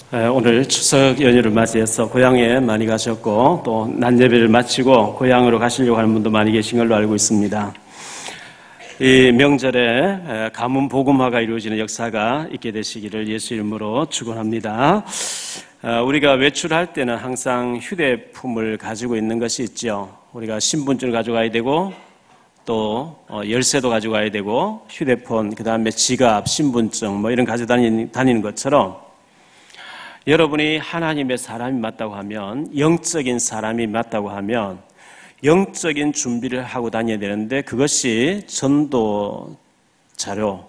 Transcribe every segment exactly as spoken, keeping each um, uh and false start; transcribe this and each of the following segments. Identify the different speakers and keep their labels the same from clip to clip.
Speaker 1: 오늘 추석 연휴를 맞이해서 고향에 많이 가셨고 또 낮 예배를 마치고 고향으로 가시려고 하는 분도 많이 계신 걸로 알고 있습니다. 이 명절에 가문 복음화가 이루어지는 역사가 있게 되시기를 예수 이름으로 축원합니다. 우리가 외출할 때는 항상 휴대품을 가지고 있는 것이 있죠. 우리가 신분증을 가져가야 되고 또 열쇠도 가져가야 되고 휴대폰, 그 다음에 지갑, 신분증 뭐 이런 가지고 다니는 것처럼 여러분이 하나님의 사람이 맞다고 하면, 영적인 사람이 맞다고 하면 영적인 준비를 하고 다녀야 되는데 그것이 전도 자료.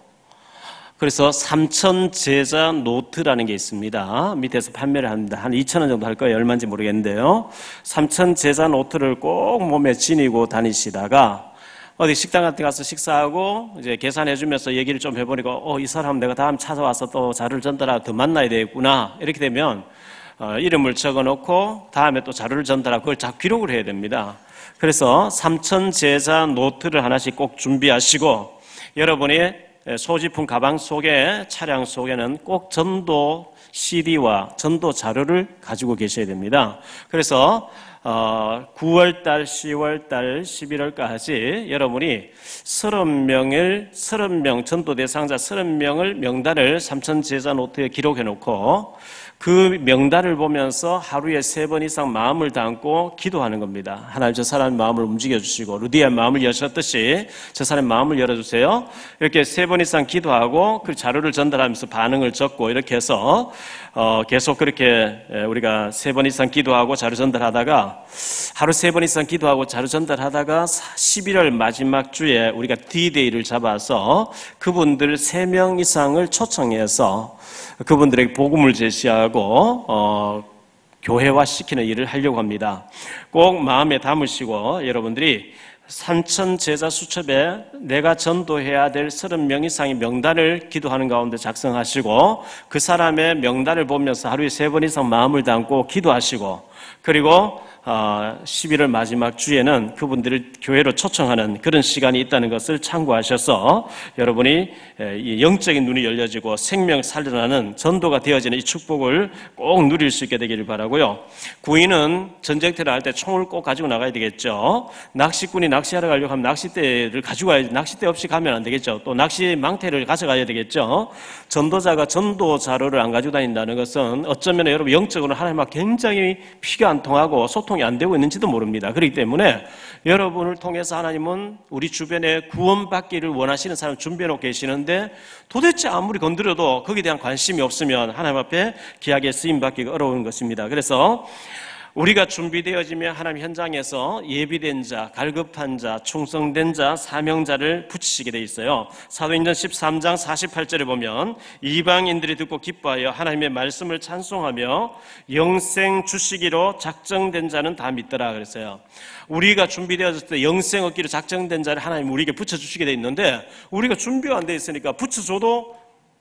Speaker 1: 그래서 삼천 제자 노트라는 게 있습니다. 밑에서 판매를 합니다. 한 이천 원 정도 할 거예요. 얼마인지 모르겠는데요. 삼천 제자 노트를 꼭 몸에 지니고 다니시다가 어디 식당 같은 데 가서 식사하고 이제 계산해주면서 얘기를 좀 해보니까 어, 이 사람 내가 다음 찾아와서 또 자료를 전달하고 더 만나야 되겠구나. 이렇게 되면 어, 이름을 적어놓고 다음에 또 자료를 전달하고 그걸 자 기록을 해야 됩니다. 그래서 삼천 제자 노트를 하나씩 꼭 준비하시고 여러분이 소지품 가방 속에, 차량 속에는 꼭 전도 씨디와 전도 자료를 가지고 계셔야 됩니다. 그래서 어, 구월달, 시월달, 십일월까지 여러분이 서른 명을, 서른 명, 전도 대상자 서른 명을 명단을 삼천 제자 노트에 기록해 놓고 그 명단을 보면서 하루에 세 번 이상 마음을 담고 기도하는 겁니다. 하나님 저 사람의 마음을 움직여주시고 루디아의 마음을 여셨듯이 저 사람의 마음을 열어주세요. 이렇게 세 번 이상 기도하고 그 자료를 전달하면서 반응을 적고 이렇게 해서 어, 계속 그렇게 우리가 세 번 이상 기도하고 자료 전달하다가 하루 세 번 이상 기도하고 자료 전달하다가 십일월 마지막 주에 우리가 디데이를 잡아서 그분들 세 명 이상을 초청해서 그분들에게 복음을 제시하고 어, 교회화 시키는 일을 하려고 합니다. 꼭 마음에 담으시고 여러분들이 삼천 제자 수첩에 내가 전도해야 될 서른 명 이상의 명단을 기도하는 가운데 작성하시고 그 사람의 명단을 보면서 하루에 세 번 이상 마음을 담고 기도하시고 그리고 십일월 마지막 주에는 그분들을 교회로 초청하는 그런 시간이 있다는 것을 참고하셔서 여러분이 영적인 눈이 열려지고 생명 살려나는 전도가 되어지는 이 축복을 꼭 누릴 수 있게 되기를 바라고요. 구인은 전쟁터를 할 때 총을 꼭 가지고 나가야 되겠죠. 낚시꾼이 낚시하러 가려고 하면 낚싯대를 가지고 가야지. 낚싯대 없이 가면 안 되겠죠. 또 낚시 망태를 가져가야 되겠죠. 전도자가 전도 자료를 안 가지고 다닌다는 것은 어쩌면 여러분 영적으로 하나님과 굉장히 피가 안 통하고 소통이 안 되고 있는지도 모릅니다. 그렇기 때문에 여러분을 통해서 하나님은 우리 주변에 구원받기를 원하시는 사람을 준비해놓고 계시는데 도대체 아무리 건드려도 거기에 대한 관심이 없으면 하나님 앞에 귀하게 쓰임받기가 어려운 것입니다. 그래서 우리가 준비되어지면 하나님 현장에서 예비된 자, 갈급한 자, 충성된 자, 사명자를 붙이시게 돼 있어요. 사도행전 십삼 장 사십팔 절에 보면 이방인들이 듣고 기뻐하여 하나님의 말씀을 찬송하며 영생 주시기로 작정된 자는 다 믿더라 그랬어요. 우리가 준비되어졌을 때 영생 얻기로 작정된 자를 하나님 우리에게 붙여주시게 돼 있는데 우리가 준비가 안 돼 있으니까 붙여줘도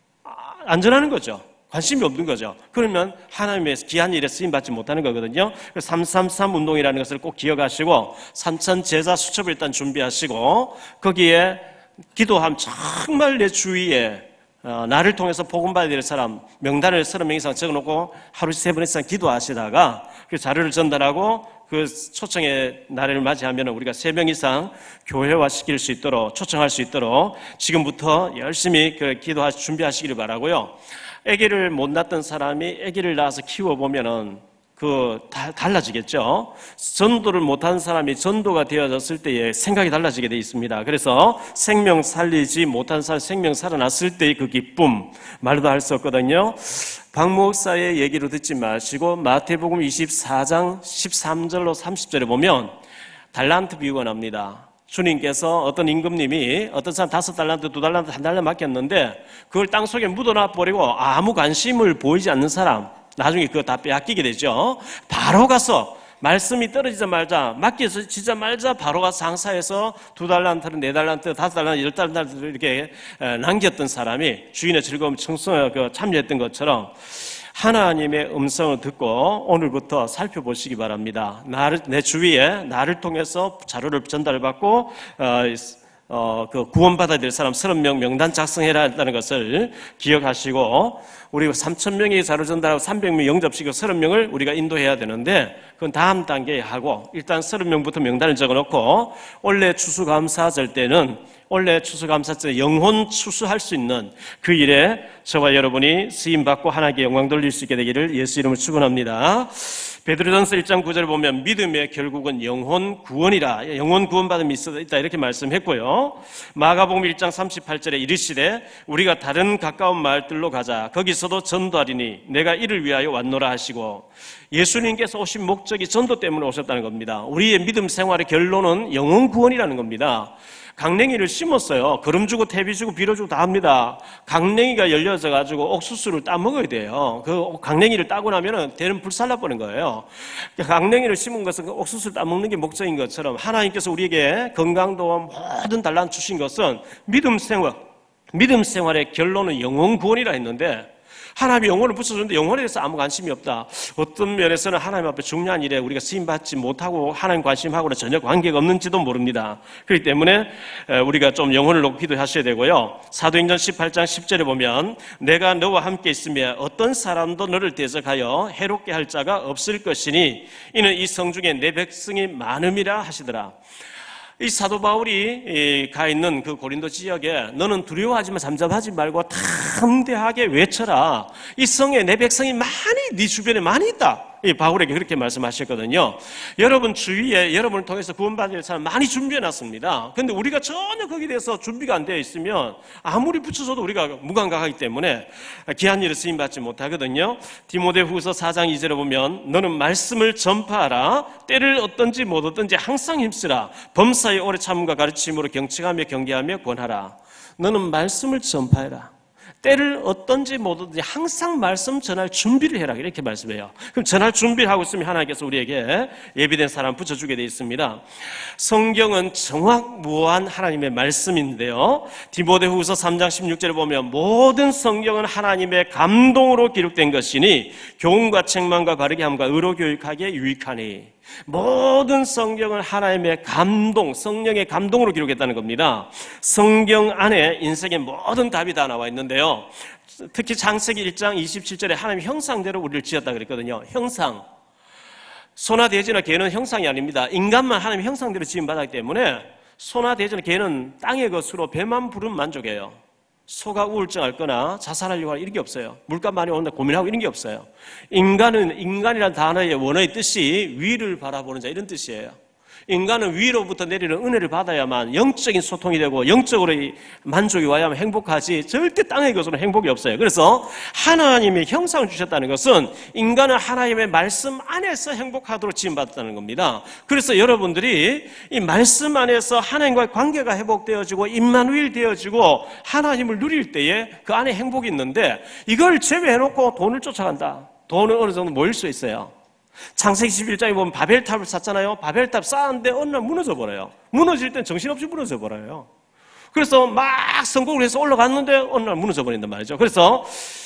Speaker 1: 안전하는 거죠. 관심이 없는 거죠. 그러면 하나님의 귀한 일에 쓰임받지 못하는 거거든요. 삼삼삼 운동이라는 것을 꼭 기억하시고 삼천 제자 수첩을 일단 준비하시고 거기에 기도함 정말 내 주위에 어, 나를 통해서 복음받아야 될 사람 명단을 서른 명 이상 적어놓고 하루 세 번 이상 기도하시다가 그 자료를 전달하고 그 초청의 날을 맞이하면 우리가 세 명 이상 교회화 시킬 수 있도록 초청할 수 있도록 지금부터 열심히 그 기도하 준비하시기를 바라고요. 아기를 못 낳았던 사람이 아기를 낳아서 키워보면은 그 다, 달라지겠죠. 전도를 못한 사람이 전도가 되어졌을 때의 생각이 달라지게 돼 있습니다. 그래서 생명 살리지 못한 사람 생명 살아났을 때의 그 기쁨 말도 할 수 없거든요. 박 목사의 얘기로 듣지 마시고 마태복음 이십사 장 십삼 절로 삼십 절에 보면 달란트 비유가 나옵니다. 주님께서 어떤 임금님이 어떤 사람 다섯 달란트, 두 달란트, 한 달란트 맡겼는데 그걸 땅속에 묻어놔 버리고 아무 관심을 보이지 않는 사람 나중에 그거 다 빼앗기게 되죠. 바로 가서 말씀이 떨어지자마자 맡겨지자마자 바로 가서 장사해서 두 달란트를 네 달란트, 다섯 달란트, 열 달란트를 이렇게 남겼던 사람이 주인의 즐거움 청소에 참여했던 것처럼 하나님의 음성을 듣고 오늘부터 살펴보시기 바랍니다. 나를, 내 주위에 나를 통해서 자료를 전달받고 어, 어, 그 구원받아야 될 사람 서른 명 명단 작성해야 한다는 것을 기억하시고, 우리가 삼천 명이 자료 전달하고 삼백 명 영접시키고 서른 명을 우리가 인도해야 되는데, 그건 다음 단계에 하고, 일단 서른 명부터 명단을 적어 놓고, 원래 추수감사절 때는, 원래 추수감사절 영혼 추수할 수 있는 그 일에 저와 여러분이 쓰임받고 하나님께 영광 돌릴 수 있게 되기를 예수 이름으로 축원합니다. 베드로전서 일 장 구 절을 보면 믿음의 결국은 영혼 구원이라, 영혼 구원받음이 있다 이렇게 말씀했고요. 마가복음 일 장 삼십팔 절에 이르시되 우리가 다른 가까운 마을들로 가자. 거기서도 전도하리니 내가 이를 위하여 왔노라 하시고, 예수님께서 오신 목적이 전도 때문에 오셨다는 겁니다. 우리의 믿음 생활의 결론은 영혼 구원이라는 겁니다. 강냉이를 심었어요. 거름 주고 태비 주고 비료 주고 다 합니다. 강냉이가 열려져 가지고 옥수수를 따 먹어야 돼요. 그 강냉이를 따고 나면은 대는 불살라 버린 거예요. 강냉이를 심은 것은 그 옥수수를 따 먹는 게 목적인 것처럼, 하나님께서 우리에게 건강도 모든 달란 주신 것은 믿음 생활, 믿음 생활의 결론은 영혼 구원이라 했는데, 하나님이 영혼을 붙여주는데 영혼에 대해서 아무 관심이 없다. 어떤 면에서는 하나님 앞에 중요한 일에 우리가 쓰임받지 못하고 하나님 관심하고는 전혀 관계가 없는지도 모릅니다. 그렇기 때문에 우리가 좀 영혼을 높이도 하셔야 되고요. 사도행전 십팔 장 십 절에 보면 내가 너와 함께 있으며 어떤 사람도 너를 대적하여 해롭게 할 자가 없을 것이니 이는 이 성중에 내 백성이 많음이라 하시더라. 이 사도 바울이 가 있는 그 고린도 지역에 너는 두려워하지만 잠잠하지 말고 담대하게 외쳐라. 이 성에 내 백성이 많이 네 주변에 많이 있다. 이 바울에게 그렇게 말씀하셨거든요. 여러분 주위에 여러분을 통해서 구원받을 사람 많이 준비해놨습니다. 그런데 우리가 전혀 거기에 대해서 준비가 안 되어 있으면 아무리 붙여줘도 우리가 무감각하기 때문에 귀한 일을 쓰임받지 못하거든요. 디모데후서 사 장 이 절에 보면 너는 말씀을 전파하라. 때를 어떤지 못 어떤지 항상 힘쓰라. 범사에 오래 참음과 가르침으로 경책하며 경계하며 권하라. 너는 말씀을 전파해라. 때를 어떤지 뭐든지 항상 말씀 전할 준비를 해라 이렇게 말씀해요. 그럼 전할 준비를 하고 있으면 하나님께서 우리에게 예비된 사람 붙여주게 되어 있습니다. 성경은 정확무한 하나님의 말씀인데요, 디모데후서 삼 장 십육 절에 보면 모든 성경은 하나님의 감동으로 기록된 것이니 교훈과 책망과 바르게 함과 의로 교육하기에 유익하니. 모든 성경은 하나님의 감동, 성령의 감동으로 기록했다는 겁니다. 성경 안에 인생의 모든 답이 다 나와 있는데요, 특히 창세기 일 장 이십칠 절에 하나님 형상대로 우리를 지었다 그랬거든요. 형상. 소나 돼지나 개는 형상이 아닙니다. 인간만 하나님 형상대로 지음받았기 때문에 소나 돼지나 개는 땅의 것으로 배만 부르면 만족해요. 소가 우울증 앓거나 자살하려고 하는 이런 게 없어요. 물값 많이 오는데 고민하고 이런 게 없어요. 인간은, 인간이라는 단어의 원어의 뜻이 위를 바라보는 자 이런 뜻이에요. 인간은 위로부터 내리는 은혜를 받아야만 영적인 소통이 되고 영적으로 만족이 와야만 행복하지, 절대 땅의 것으로는 행복이 없어요. 그래서 하나님의 형상을 주셨다는 것은 인간은 하나님의 말씀 안에서 행복하도록 지음받았다는 겁니다. 그래서 여러분들이 이 말씀 안에서 하나님과의 관계가 회복되어지고 임마누엘 되어지고 하나님을 누릴 때에 그 안에 행복이 있는데, 이걸 제외해놓고 돈을 쫓아간다. 돈은 어느 정도 모일 수 있어요. 창세기 십일 장에 보면 바벨탑을 쌓잖아요. 바벨탑 쌓았는데 어느 날 무너져 버려요. 무너질 땐 정신없이 무너져 버려요. 그래서 막 성공을 해서 올라갔는데 어느 날 무너져 버린단 말이죠. 그래서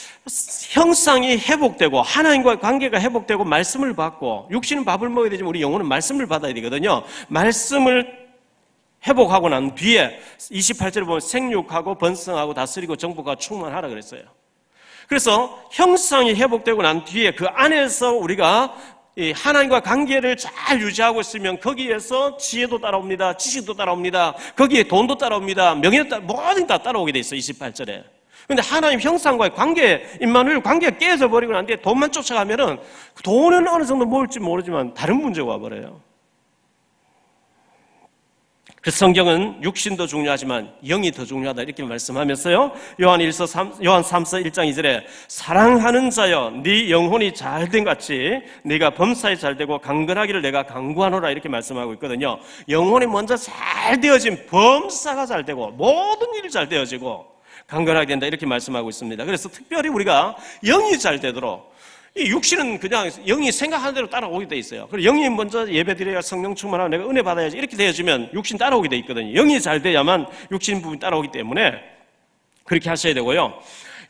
Speaker 1: 형상이 회복되고 하나님과의 관계가 회복되고 말씀을 받고, 육신은 밥을 먹어야 되지만 우리 영혼은 말씀을 받아야 되거든요. 말씀을 회복하고 난 뒤에 이십팔 절에 보면 생육하고 번성하고 다스리고 정복하고 충만하라 그랬어요. 그래서 형상이 회복되고 난 뒤에 그 안에서 우리가 이 하나님과 관계를 잘 유지하고 있으면 거기에서 지혜도 따라옵니다. 지식도 따라옵니다. 거기에 돈도 따라옵니다. 명예도 따라, 모든 다 따라오게 돼 있어요. 이십팔 절에. 근데 하나님 형상과의 관계, 임마누엘 관계가 깨져 버리고 난 뒤에 돈만 쫓아가면은 돈은 어느 정도 모을지 모르지만 다른 문제가 와버려요. 그래서 성경은 육신도 중요하지만 영이 더 중요하다 이렇게 말씀하면서요, 요한 일서 삼, 요한 삼서 일 장 이 절에 사랑하는 자여 네 영혼이 잘된 같이 네가 범사에 잘되고 강건하기를 내가 강구하노라 이렇게 말씀하고 있거든요. 영혼이 먼저 잘 되어진 범사가 잘되고 모든 일이 잘 되어지고 강건하게 된다 이렇게 말씀하고 있습니다. 그래서 특별히 우리가 영이 잘 되도록, 이 육신은 그냥 영이 생각하는 대로 따라오게 돼 있어요. 그리고 영이 먼저 예배드려야 성령 충만하고 내가 은혜 받아야지 이렇게 되어지면 육신 따라오게 돼 있거든요. 영이 잘 돼야만 육신 부분이 따라오기 때문에 그렇게 하셔야 되고요.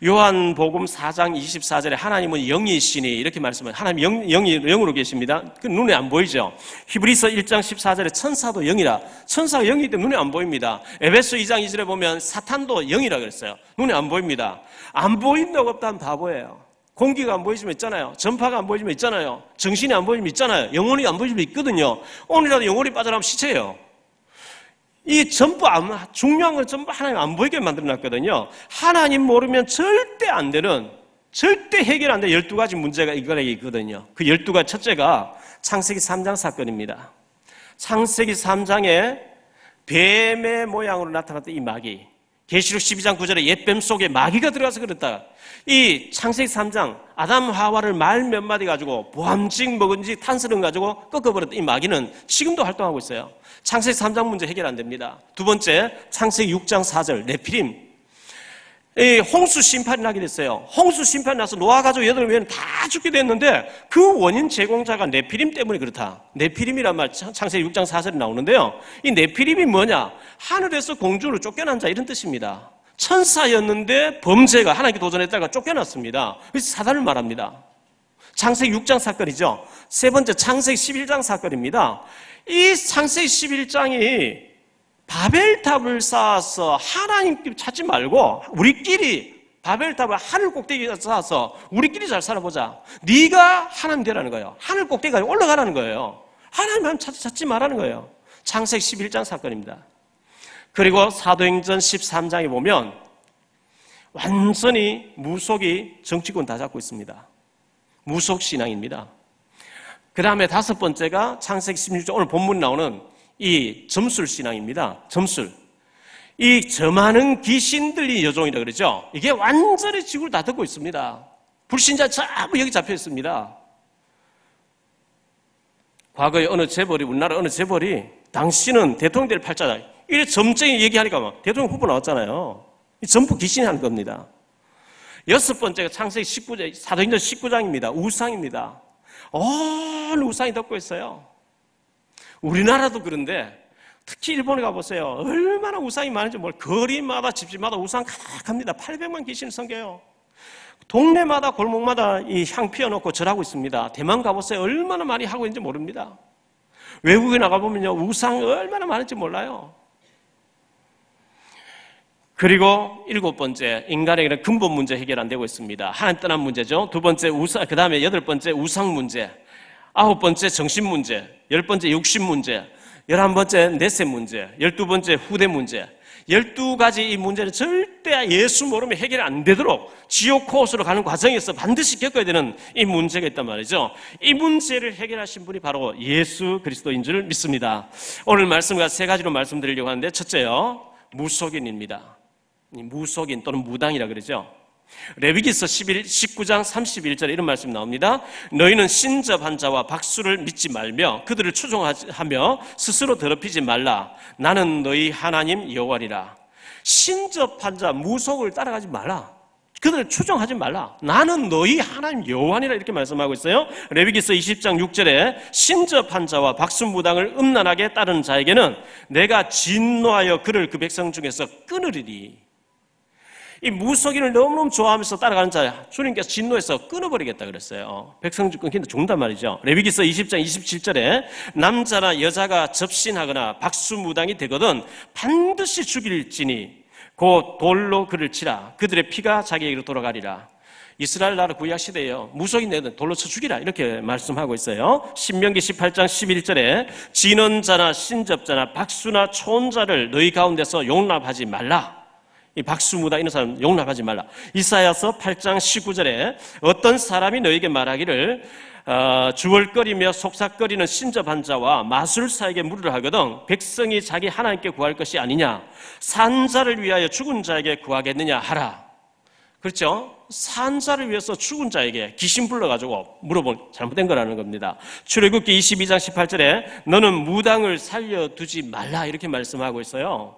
Speaker 1: 요한복음 사 장 이십사 절에 하나님은 영이시니 이렇게 말씀해요. 하나님 영, 영이, 영으로 계십니다. 그 눈에 안 보이죠. 히브리서 일 장 십사 절에 천사도 영이라. 천사가 영이기 때문에 눈에 안 보입니다. 에베소 이 장 이 절에 보면 사탄도 영이라 그랬어요. 눈에 안 보입니다. 안 보인다고 없다면 바보예요. 공기가 안 보이시면 있잖아요. 전파가 안 보이시면 있잖아요. 정신이 안 보이시면 있잖아요. 영혼이 안 보이시면 있거든요. 오늘이라도 영혼이 빠져나가면 시체예요. 이 전부 중요한 건 전부 하나님 안 보이게 만들어놨거든요. 하나님 모르면 절대 안 되는, 절대 해결 안 되는 열두 가지 문제가 이거에 있거든요. 그 열두 가지 첫째가 창세기 삼 장 사건입니다. 창세기 삼 장에 뱀의 모양으로 나타났던 이 마귀, 계시록 십이 장 구 절에 옛뱀 속에 마귀가 들어가서 그랬다. 이 창세기 삼 장 아담 하와를 말 몇 마디 가지고 보암직 먹은지 탄스름 가지고 꺾어버렸던 이 마귀는 지금도 활동하고 있어요. 창세기 삼 장 문제 해결 안 됩니다. 두 번째, 창세기 육 장 사 절 네피림, 이 홍수 심판이 나게 됐어요. 홍수 심판이 나서 노아 가족 여덟 명은 다 죽게 됐는데 그 원인 제공자가 네피림 때문에 그렇다. 네피림이란 말 창세기 육 장 사 절에 나오는데요. 이 네피림이 뭐냐? 하늘에서 공중으로 쫓겨난 자 이런 뜻입니다. 천사였는데 범죄가 하나님께 도전했다가 쫓겨났습니다. 그래서 사단을 말합니다. 창세기 육 장 사건이죠. 세 번째, 창세기 십일 장 사건입니다. 이 창세기 십일 장이 바벨탑을 쌓아서 하나님께 찾지 말고 우리끼리 바벨탑을 하늘 꼭대기에 쌓아서 우리끼리 잘 살아보자. 네가 하나님 되라는 거예요. 하늘 꼭대기까지 올라가라는 거예요. 하나님 하나님 찾지 말라는 거예요. 창세기 십일 장 사건입니다. 그리고 사도행전 십삼 장에 보면 완전히 무속이 정치권 다 잡고 있습니다. 무속신앙입니다. 그 다음에 다섯 번째가 창세기 십육 장 오늘 본문에 나오는 이 점술신앙입니다. 점술. 이 점하는 귀신들이 여종이라 그러죠. 이게 완전히 지구를 다 덮고 있습니다. 불신자 전부 여기 잡혀 있습니다. 과거에 어느 재벌이, 우리나라 어느 재벌이 당신은 대통령 될 팔자다. 이래 점쟁이 얘기하니까 막 대통령 후보 나왔잖아요. 전부 귀신이 하는 겁니다. 여섯 번째가 창세기 십구 장, 사도행전 십구 장입니다. 우상입니다. 온 우상이 덮고 있어요. 우리나라도 그런데 특히 일본에 가보세요. 얼마나 우상이 많은지 몰라요. 거리마다 집집마다 우상 가득합니다. 팔백만 귀신을 섬겨요. 동네마다 골목마다 이 향 피워놓고 절하고 있습니다. 대만 가보세요. 얼마나 많이 하고 있는지 모릅니다. 외국에 나가보면요. 우상 얼마나 많은지 몰라요. 그리고 일곱 번째, 인간에게는 근본 문제 해결 안 되고 있습니다. 하나님 떠난 문제죠. 두 번째 우상, 그 다음에 여덟 번째 우상 문제, 아홉 번째 정신 문제, 열 번째 욕심 문제, 열한 번째 내세 문제, 열두 번째 후대 문제. 열두 가지 이 문제는 절대 예수 모르면 해결이 안 되도록 지옥 코스로 가는 과정에서 반드시 겪어야 되는 이 문제가 있단 말이죠. 이 문제를 해결하신 분이 바로 예수 그리스도인 줄 믿습니다. 오늘 말씀과 세 가지로 말씀드리려고 하는데, 첫째요, 무속인입니다. 무속인 또는 무당이라 그러죠. 레위기서 십구 장 삼십일 절에 이런 말씀이 나옵니다. 너희는 신접한 자와 박수를 믿지 말며 그들을 추종하며 스스로 더럽히지 말라. 나는 너희 하나님 여호와니라. 신접한 자, 무속을 따라가지 말라. 그들을 추종하지 말라. 나는 너희 하나님 여호와니라 이렇게 말씀하고 있어요. 레위기서 이십 장 육 절에 신접한 자와 박수무당을 음란하게 따르는 자에게는 내가 진노하여 그를 그 백성 중에서 끊으리니. 이 무속인을 너무너무 좋아하면서 따라가는 자 주님께서 진노해서 끊어버리겠다 그랬어요. 백성 중 끊긴다 죽는단 말이죠. 레위기서 이십 장 이십칠 절에 남자나 여자가 접신하거나 박수무당이 되거든 반드시 죽일지니 곧 돌로 그를 치라. 그들의 피가 자기에게로 돌아가리라. 이스라엘 나라 구약 시대에요. 무속인들은 돌로 쳐 죽이라 이렇게 말씀하고 있어요. 신명기 십팔 장 십일 절에 진언자나 신접자나 박수나 초혼자를 너희 가운데서 용납하지 말라. 이 박수무당 이런 사람 용납하지 말라. 이사야서 팔 장 십구 절에 어떤 사람이 너에게 말하기를 어, 주얼거리며 속삭거리는 신접한 자와 마술사에게 물으려 하거든 백성이 자기 하나님께 구할 것이 아니냐. 산 자를 위하여 죽은 자에게 구하겠느냐 하라. 그렇죠? 산 자를 위해서 죽은 자에게 귀신 불러가지고 물어본 잘못된 거라는 겁니다. 출애굽기 이십이 장 십팔 절에 너는 무당을 살려두지 말라 이렇게 말씀하고 있어요.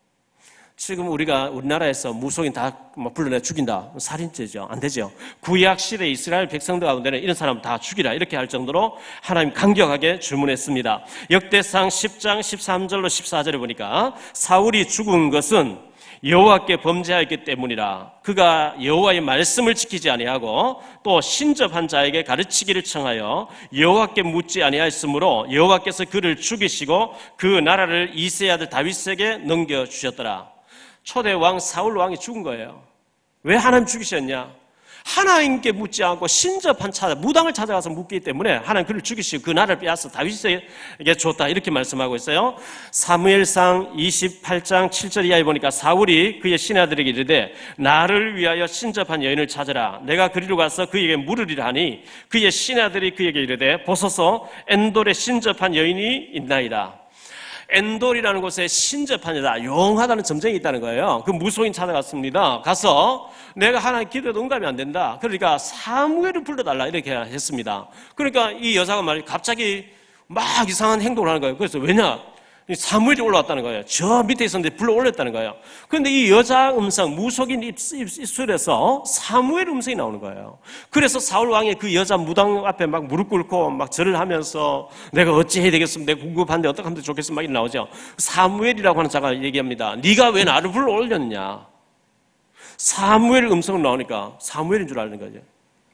Speaker 1: 지금 우리가 우리나라에서 무속인 다 불러내 죽인다. 살인죄죠. 안 되죠. 구약 시대 이스라엘 백성들 가운데는 이런 사람 다 죽이라 이렇게 할 정도로 하나님 강력하게 주문했습니다. 역대상 십 장 십삼 절로 십사 절에 보니까 사울이 죽은 것은 여호와께 범죄하였기 때문이라. 그가 여호와의 말씀을 지키지 아니하고 또 신접한 자에게 가르치기를 청하여 여호와께 묻지 아니하였으므로 여호와께서 그를 죽이시고 그 나라를 이새의 아들 다윗에게 넘겨주셨더라. 초대 왕 사울 왕이 죽은 거예요. 왜 하나님 죽이셨냐? 하나님께 묻지 않고 신접한 찾아 무당을 찾아가서 묻기 때문에 하나님 그를 죽이시고 그 나라를 빼앗아 다윗에게 줬다, 이렇게 말씀하고 있어요. 사무엘상 이십팔 장 칠 절 이하에 보니까 사울이 그의 신하들에게 이르되 나를 위하여 신접한 여인을 찾으라. 내가 그리로 가서 그에게 물으리라 하니 그의 신하들이 그에게 이르되 보소서 엔돌에 신접한 여인이 있나이다. 엔돌이라는 곳에 신접한 여자, 용하다는 점쟁이 있다는 거예요. 그 무속인 찾아갔습니다. 가서 내가 하나님 기도해도 응답이 안 된다. 그러니까 사무엘을 불러달라, 이렇게 했습니다. 그러니까 이 여자가 말이 갑자기 막 이상한 행동을 하는 거예요. 그래서 왜냐? 사무엘이 올라왔다는 거예요. 저 밑에 있었는데 불러 올렸다는 거예요. 그런데 이 여자 음성, 무속인 입술에서 사무엘 음성이 나오는 거예요. 그래서 사울 왕이 그 여자 무당 앞에 막 무릎 꿇고 막 절을 하면서 내가 어찌 해야 되겠습니까? 내가 궁금한데 어떻게 하면 좋겠습니까? 막 이렇게 나오죠. 사무엘이라고 하는 자가 얘기합니다. 네가 왜 나를 불러 올렸냐? 사무엘 음성은 나오니까 사무엘인 줄 아는 거죠.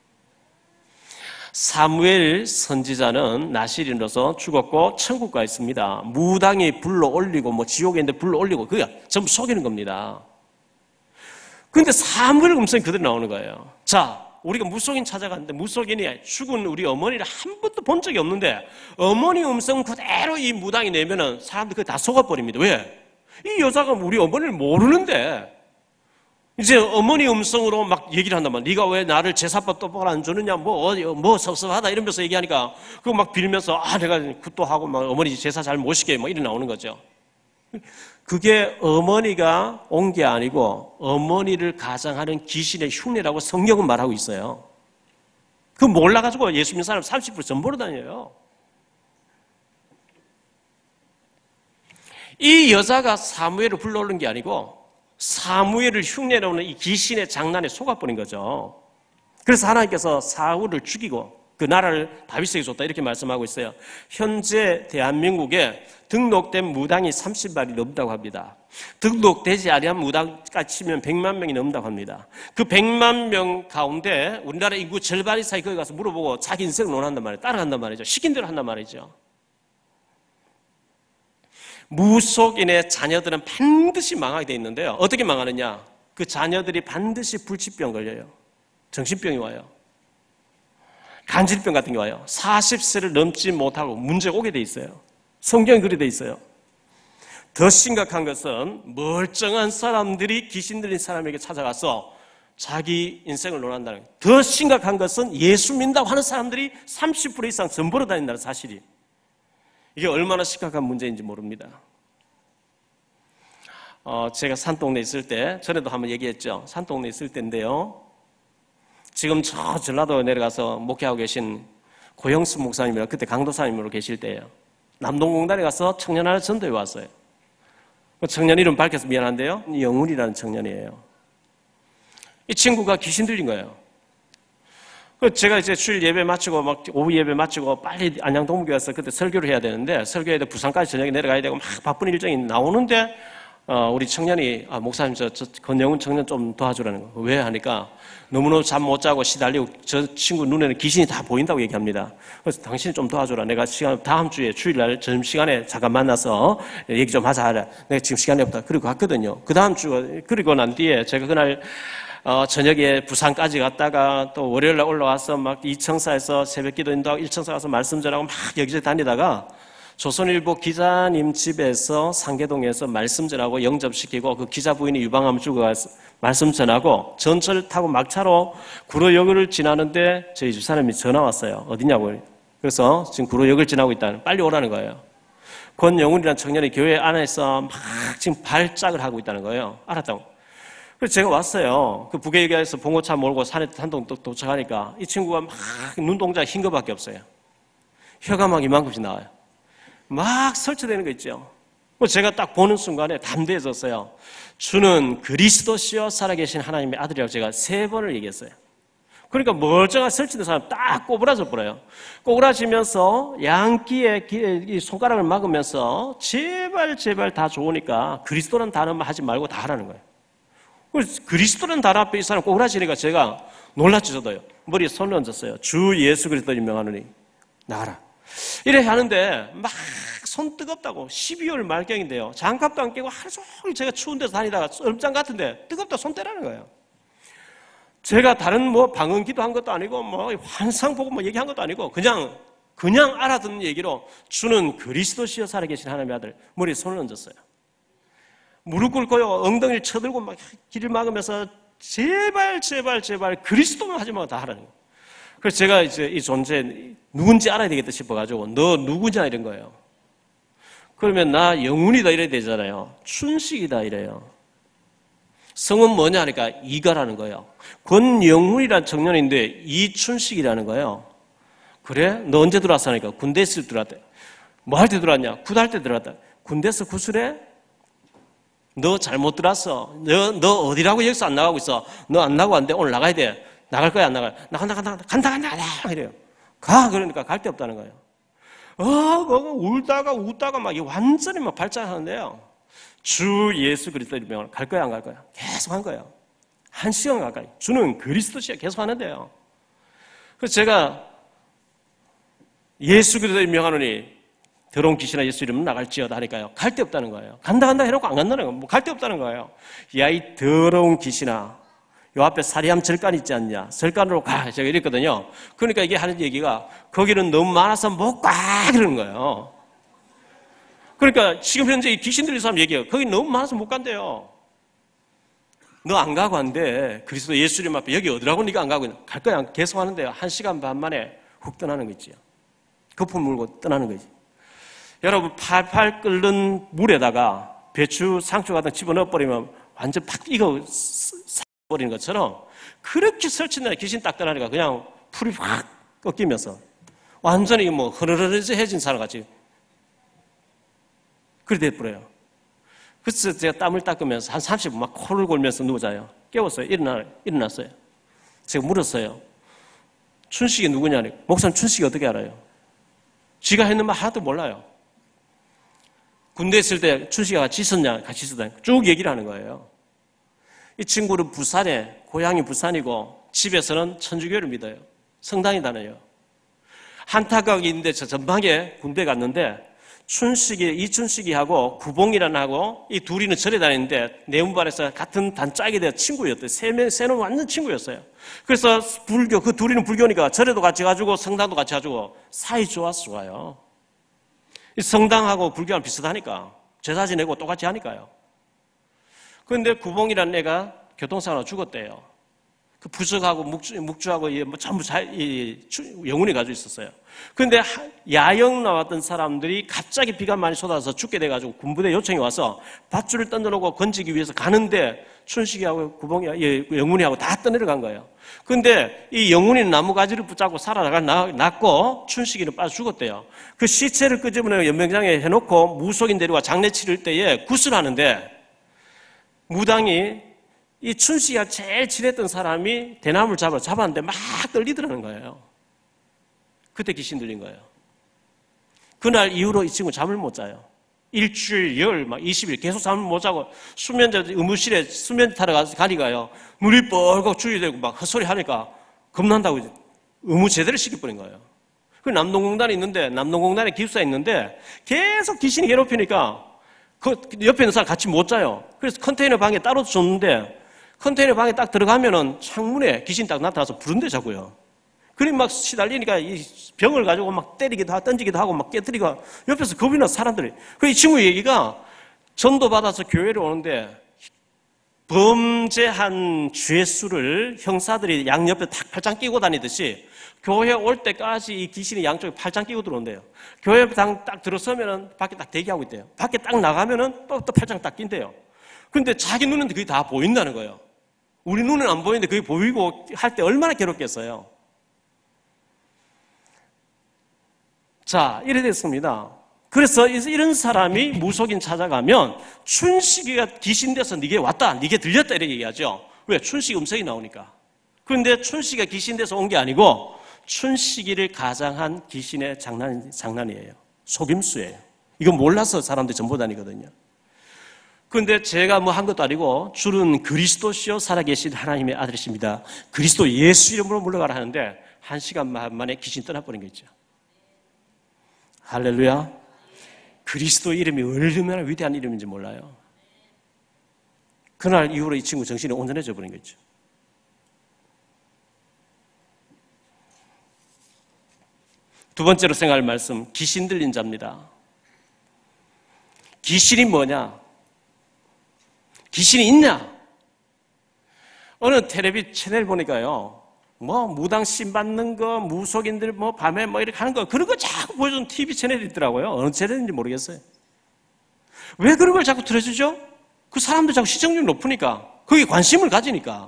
Speaker 1: 사무엘 선지자는 나실인으로서 죽었고 천국 가 있습니다. 무당이 불러 올리고 뭐 지옥에 있는데 불러 올리고 그게 전부 속이는 겁니다. 그런데 사무엘 음성이 그대로 나오는 거예요. 자, 우리가 무속인 찾아갔는데 무속인이 죽은 우리 어머니를 한 번도 본 적이 없는데 어머니 음성 그대로 이 무당이 내면은 사람들 그게 다 속아버립니다. 왜? 이 여자가 우리 어머니를 모르는데 이제 어머니 음성으로 막 얘기를 한단 말이야. 네가 왜 나를 제사밥 떡볶이 안 주느냐, 뭐, 뭐 섭섭하다 이러면서 얘기하니까 그거 막 빌면서 아, 내가 굿도 하고 막 어머니 제사 잘 모시게 막 이래 나오는 거죠. 그게 어머니가 온 게 아니고 어머니를 가장하는 귀신의 흉내라고 성경은 말하고 있어요. 그거 몰라가지고 예수 믿는 사람 삼십 퍼센트 전보로 다녀요. 이 여자가 사무엘을 불러오는 게 아니고 사무엘을 흉내내는 이 귀신의 장난에 속아버린 거죠. 그래서 하나님께서 사울을 죽이고 그 나라를 다윗에게 줬다, 이렇게 말씀하고 있어요. 현재 대한민국에 등록된 무당이 삼십 만이 넘다고 합니다. 등록되지 아니한 무당까지 치면 백만 명이 넘다고 합니다. 그 백만 명 가운데 우리나라 인구 절반 이상이 거기 가서 물어보고 자기 인생을 논한단 말이에요. 따라간단 말이죠. 시킨 대로 한단 말이죠. 무속인의 자녀들은 반드시 망하게 돼 있는데요. 어떻게 망하느냐? 그 자녀들이 반드시 불치병 걸려요. 정신병이 와요. 간질병 같은 게 와요. 사십 세를 넘지 못하고 문제가 오게 돼 있어요. 성경에 그리 돼 있어요. 더 심각한 것은 멀쩡한 사람들이 귀신 들린 사람에게 찾아가서 자기 인생을 논한다는 거예요. 더 심각한 것은 예수 믿는다고 하는 사람들이 삼십 퍼센트 이상 전보로 다닌다는 사실이. 이게 얼마나 심각한 문제인지 모릅니다. 어, 제가 산동네에 있을 때, 전에도 한번 얘기했죠. 산동네에 있을 때인데요. 지금 저 전라도에 내려가서 목회하고 계신 고영수 목사님이랑 그때 강도사님으로 계실 때예요. 남동공단에 가서 청년 하나 전도해 왔어요. 그 청년 이름 밝혀서 미안한데요. 영훈이라는 청년이에요. 이 친구가 귀신 들린 거예요. 제가 이제 주일 예배 마치고 막 오후 예배 마치고 빨리 안양동무교회 와서 그때 설교를 해야 되는데 설교해야 돼 부산까지 저녁에 내려가야 되고 막 바쁜 일정이 나오는데 어, 우리 청년이 아, 목사님 저, 저 건영훈 청년 좀 도와주라는 거. 왜 하니까 너무너무 잠 못 자고 시달리고 저 친구 눈에는 귀신이 다 보인다고 얘기합니다. 그래서 당신이 좀 도와줘라. 내가 시간 다음 주에 주일날 점심시간에 잠깐 만나서 얘기 좀 하자 하라. 내가 지금 시간이 없다. 그리고 갔거든요. 그 다음 주 그리고 난 뒤에 제가 그날 어, 저녁에 부산까지 갔다가 또 월요일날 올라와서 막 이청사에서 새벽 기도 인도하고 일청사 가서 말씀 전하고 막 여기저기 다니다가 조선일보 기자님 집에서 상계동에서 말씀 전하고 영접시키고 그 기자 부인이 유방암 죽어가서 말씀 전하고 전철 타고 막차로 구로역을 지나는데 저희 집사람이 전화 왔어요. 어디냐고. 그래서 지금 구로역을 지나고 있다. 빨리 오라는 거예요. 권영훈이라는 청년이 교회 안에서 막 지금 발작을 하고 있다는 거예요. 알았다고. 그래서 제가 왔어요. 그 북에서 봉고차 몰고 산에 산동 도착하니까 이 친구가 막 눈동자 흰 거밖에 없어요. 혀가 막 이만큼씩 나와요. 막 설치되는 거 있죠. 제가 딱 보는 순간에 담대해졌어요. 주는 그리스도시여 살아계신 하나님의 아들이라고 제가 세 번을 얘기했어요. 그러니까 멀쩡한 설치된 사람 딱 꼬부라져 버려요. 꼬부라지면서 양귀에 손가락을 막으면서 제발 제발 다 좋으니까 그리스도라는 단어만 하지 말고 다 하라는 거예요. 그리스도라는 단어 앞에 이 사람 꼬그라지니까 제가 놀랐죠, 저도요. 머리에 손을 얹었어요. 주 예수 그리스도 유명하노니 나가라. 이래 하는데 막 손 뜨겁다고 십이월 말경인데요. 장갑도 안 끼고 하루 종일 제가 추운 데서 다니다가 얼음장 같은데 뜨겁다 손 떼라는 거예요. 제가 다른 뭐 방언 기도한 것도 아니고 뭐 환상 보고 뭐 얘기한 것도 아니고 그냥 그냥 알아듣는 얘기로 주는 그리스도시여 살아계신 하나님의 아들 머리에 손을 얹었어요. 무릎 꿇고요 엉덩이를 쳐들고 막 길을 막으면서 제발 제발 제발 그리스도만 하지 말고 다 하라는 거예요. 그래서 제가 이제 이 존재 누군지 알아야 되겠다 싶어가지고 너 누구냐 이런 거예요. 그러면 나 영훈이다 이래야 되잖아요. 춘식이다 이래요. 성은 뭐냐 하니까 이가라는 거예요. 권영훈이라는 청년인데 이춘식이라는 거예요. 그래? 너 언제 들어왔어? 하니까 군대 있을 때 들어왔대. 뭐 할 때 들어왔냐? 굿할 때 들어왔다. 군대에서 굿을 해? 너 잘못 들어왔어. 너, 너 어디라고 여기서 안 나가고 있어? 너 안 나가고 안 돼. 오늘 나가야 돼. 나갈 거야 안 나가야 돼. 나간다 간다 간다 간다 간다 간다 이래요. 가 그러니까 갈 데 없다는 거예요. 어, 그거 울다가 웃다가 막 완전히 막 발작하는데요. 주 예수 그리스도의 명을 갈 거야 안 갈 거야? 계속 한 거예요. 한 시간 가까이. 주는 그리스도시야 계속 하는데요. 그래서 제가 예수 그리스도의 명하노니 더러운 귀신아 예수 이름은 나갈지어다 하니까요. 갈 데 없다는 거예요. 간다 간다 해놓고 안 간다는 거예요. 뭐 갈 데 없다는 거예요. 야 이 더러운 귀신아 요 앞에 사리함 절간 있지 않냐? 절간으로 가. 제가 이랬거든요. 그러니까 이게 하는 얘기가 거기는 너무 많아서 못 가 그러는 거예요. 그러니까 지금 현재 이 귀신 들린 사람 얘기해요. 거기 너무 많아서 못 간대요. 너 안 가고 안 돼. 그리스도 예수님 앞에 여기 어디라고 네가 안 가고 있나? 갈 거야. 계속 하는데요. 한 시간 반 만에 훅 떠나는 거 있지요. 거품 물고 떠나는 거지. 여러분 팔팔 끓는 물에다가 배추, 상추 같은 거 집어넣어 버리면 완전 팍 익어 버리는 것처럼 그렇게 설치는 귀신 딱 떠나니까 그냥 풀이 확 꺾이면서 완전히 뭐 흐르르해진 사람 같이 그렇게 돼버려요. 그래서 제가 땀을 닦으면서 한 삼십 분 막 코를 골면서 누워자요. 깨웠어요. 일어나, 일어났어요. 제가 물었어요. 춘식이 누구냐? 목사님 춘식이 어떻게 알아요? 지가 했는 말 하나도 몰라요. 군대 있을 때 춘식이가 같이 있었냐? 같이 있었다. 쭉 얘기를 하는 거예요. 이 친구는 부산에, 고향이 부산이고 집에서는 천주교를 믿어요. 성당에 다녀요. 한타각이 있는데 저 전방에 군대 갔는데 춘식이, 이춘식이하고 구봉이라는 하고 이 둘이는 절에 다니는데 내운발에서 같은 단짝이 되어 친구였대요. 세 명, 세 놈 완전 친구였어요. 그래서 불교, 그 둘이는 불교니까 절에도 같이 가지고 성당도 같이 가지고 사이 좋아서 좋아요. 이 성당하고 불교랑 비슷하니까 제사 지내고 똑같이 하니까요. 그런데 구봉이라는 애가 교통사고로 죽었대요. 그 부석하고 묵주, 묵주하고 뭐 전부 자, 이, 영혼이 가지고 있었어요. 그런데 야영 나왔던 사람들이 갑자기 비가 많이 쏟아서 죽게 돼가지고 군부대 요청이 와서 밧줄을 던져놓고 건지기 위해서 가는데 춘식이하고 구봉이, 영훈이하고 다 떠내려간 거예요. 그런데 이 영훈이는 나무가지를 붙잡고 살아났고 춘식이는 빠져 죽었대요. 그 시체를 끄집어내 연명장에 해놓고 무속인 데려와 장례 치를 때에 굿을 하는데 무당이 이 춘식이가 제일 친했던 사람이 대나무를 잡아 잡았는데 막 떨리더라는 거예요. 그때 귀신 들린 거예요. 그날 이후로 이 친구 잠을 못 자요. 일주일, 열, 막 이십 일 계속 잠을 못 자고 수면제 의무실에 수면 타러 가서 가니까요. 눈이 뻘겋 주의되고 막 헛소리 하니까 겁난다고 의무 제대로 시켜버린 거예요. 그 남동공단이 있는데 남동공단에 기숙사 있는데 계속 귀신이 괴롭히니까 그 옆에 있는 사람 같이 못 자요. 그래서 컨테이너 방에 따로 줬는데 컨테이너 방에 딱 들어가면은 창문에 귀신 딱 나타나서 부른대 자고요. 그림 막 시달리니까 이 병을 가지고 막 때리기도 하고 던지기도 하고 막 깨뜨리고 옆에서 겁이 나 사람들이. 그 이 친구 얘기가 전도 받아서 교회를 오는데 범죄한 죄수를 형사들이 양옆에 탁 팔짱 끼고 다니듯이 교회 올 때까지 이 귀신이 양쪽에 팔짱 끼고 들어온대요. 교회 당 딱 들어서면은 밖에 딱 대기하고 있대요. 밖에 딱 나가면은 또, 또 팔짱 딱 낀대요. 근데 자기 눈은 그게 다 보인다는 거예요. 우리 눈은 안 보이는데 그게 보이고 할 때 얼마나 괴롭겠어요. 자, 이래 됐습니다. 그래서 이런 사람이 무속인 찾아가면 춘식이가 귀신 돼서 네게 왔다, 네게 들렸다 이렇게 얘기하죠. 왜? 춘식 음성이 나오니까. 그런데 춘식이가 귀신 돼서 온 게 아니고 춘식이를 가장한 귀신의 장난, 장난이에요. 속임수예요. 이거 몰라서 사람들이 전보 다니거든요. 그런데 제가 뭐 한 것도 아니고 주는 그리스도시요 살아계신 하나님의 아들이십니다. 그리스도 예수 이름으로 물러가라 하는데 한 시간 만에 귀신 떠나버린 거 있죠. 할렐루야. 그리스도 이름이 얼마나 위대한 이름인지 몰라요. 그날 이후로 이 친구 정신이 온전해져 버린 거죠. 두 번째로 생각할 말씀, 귀신 들린 자입니다. 귀신이 뭐냐? 귀신이 있냐? 어느 텔레비 채널 보니까요, 뭐 무당 신 받는 거, 무속인들 뭐 밤에 뭐 이렇게 하는 거, 그런 거 자꾸 보여주는 티비 채널이 있더라고요. 어느 채널인지 모르겠어요. 왜 그런 걸 자꾸 틀어주죠? 그 사람들 자꾸 시청률이 높으니까, 거기에 관심을 가지니까.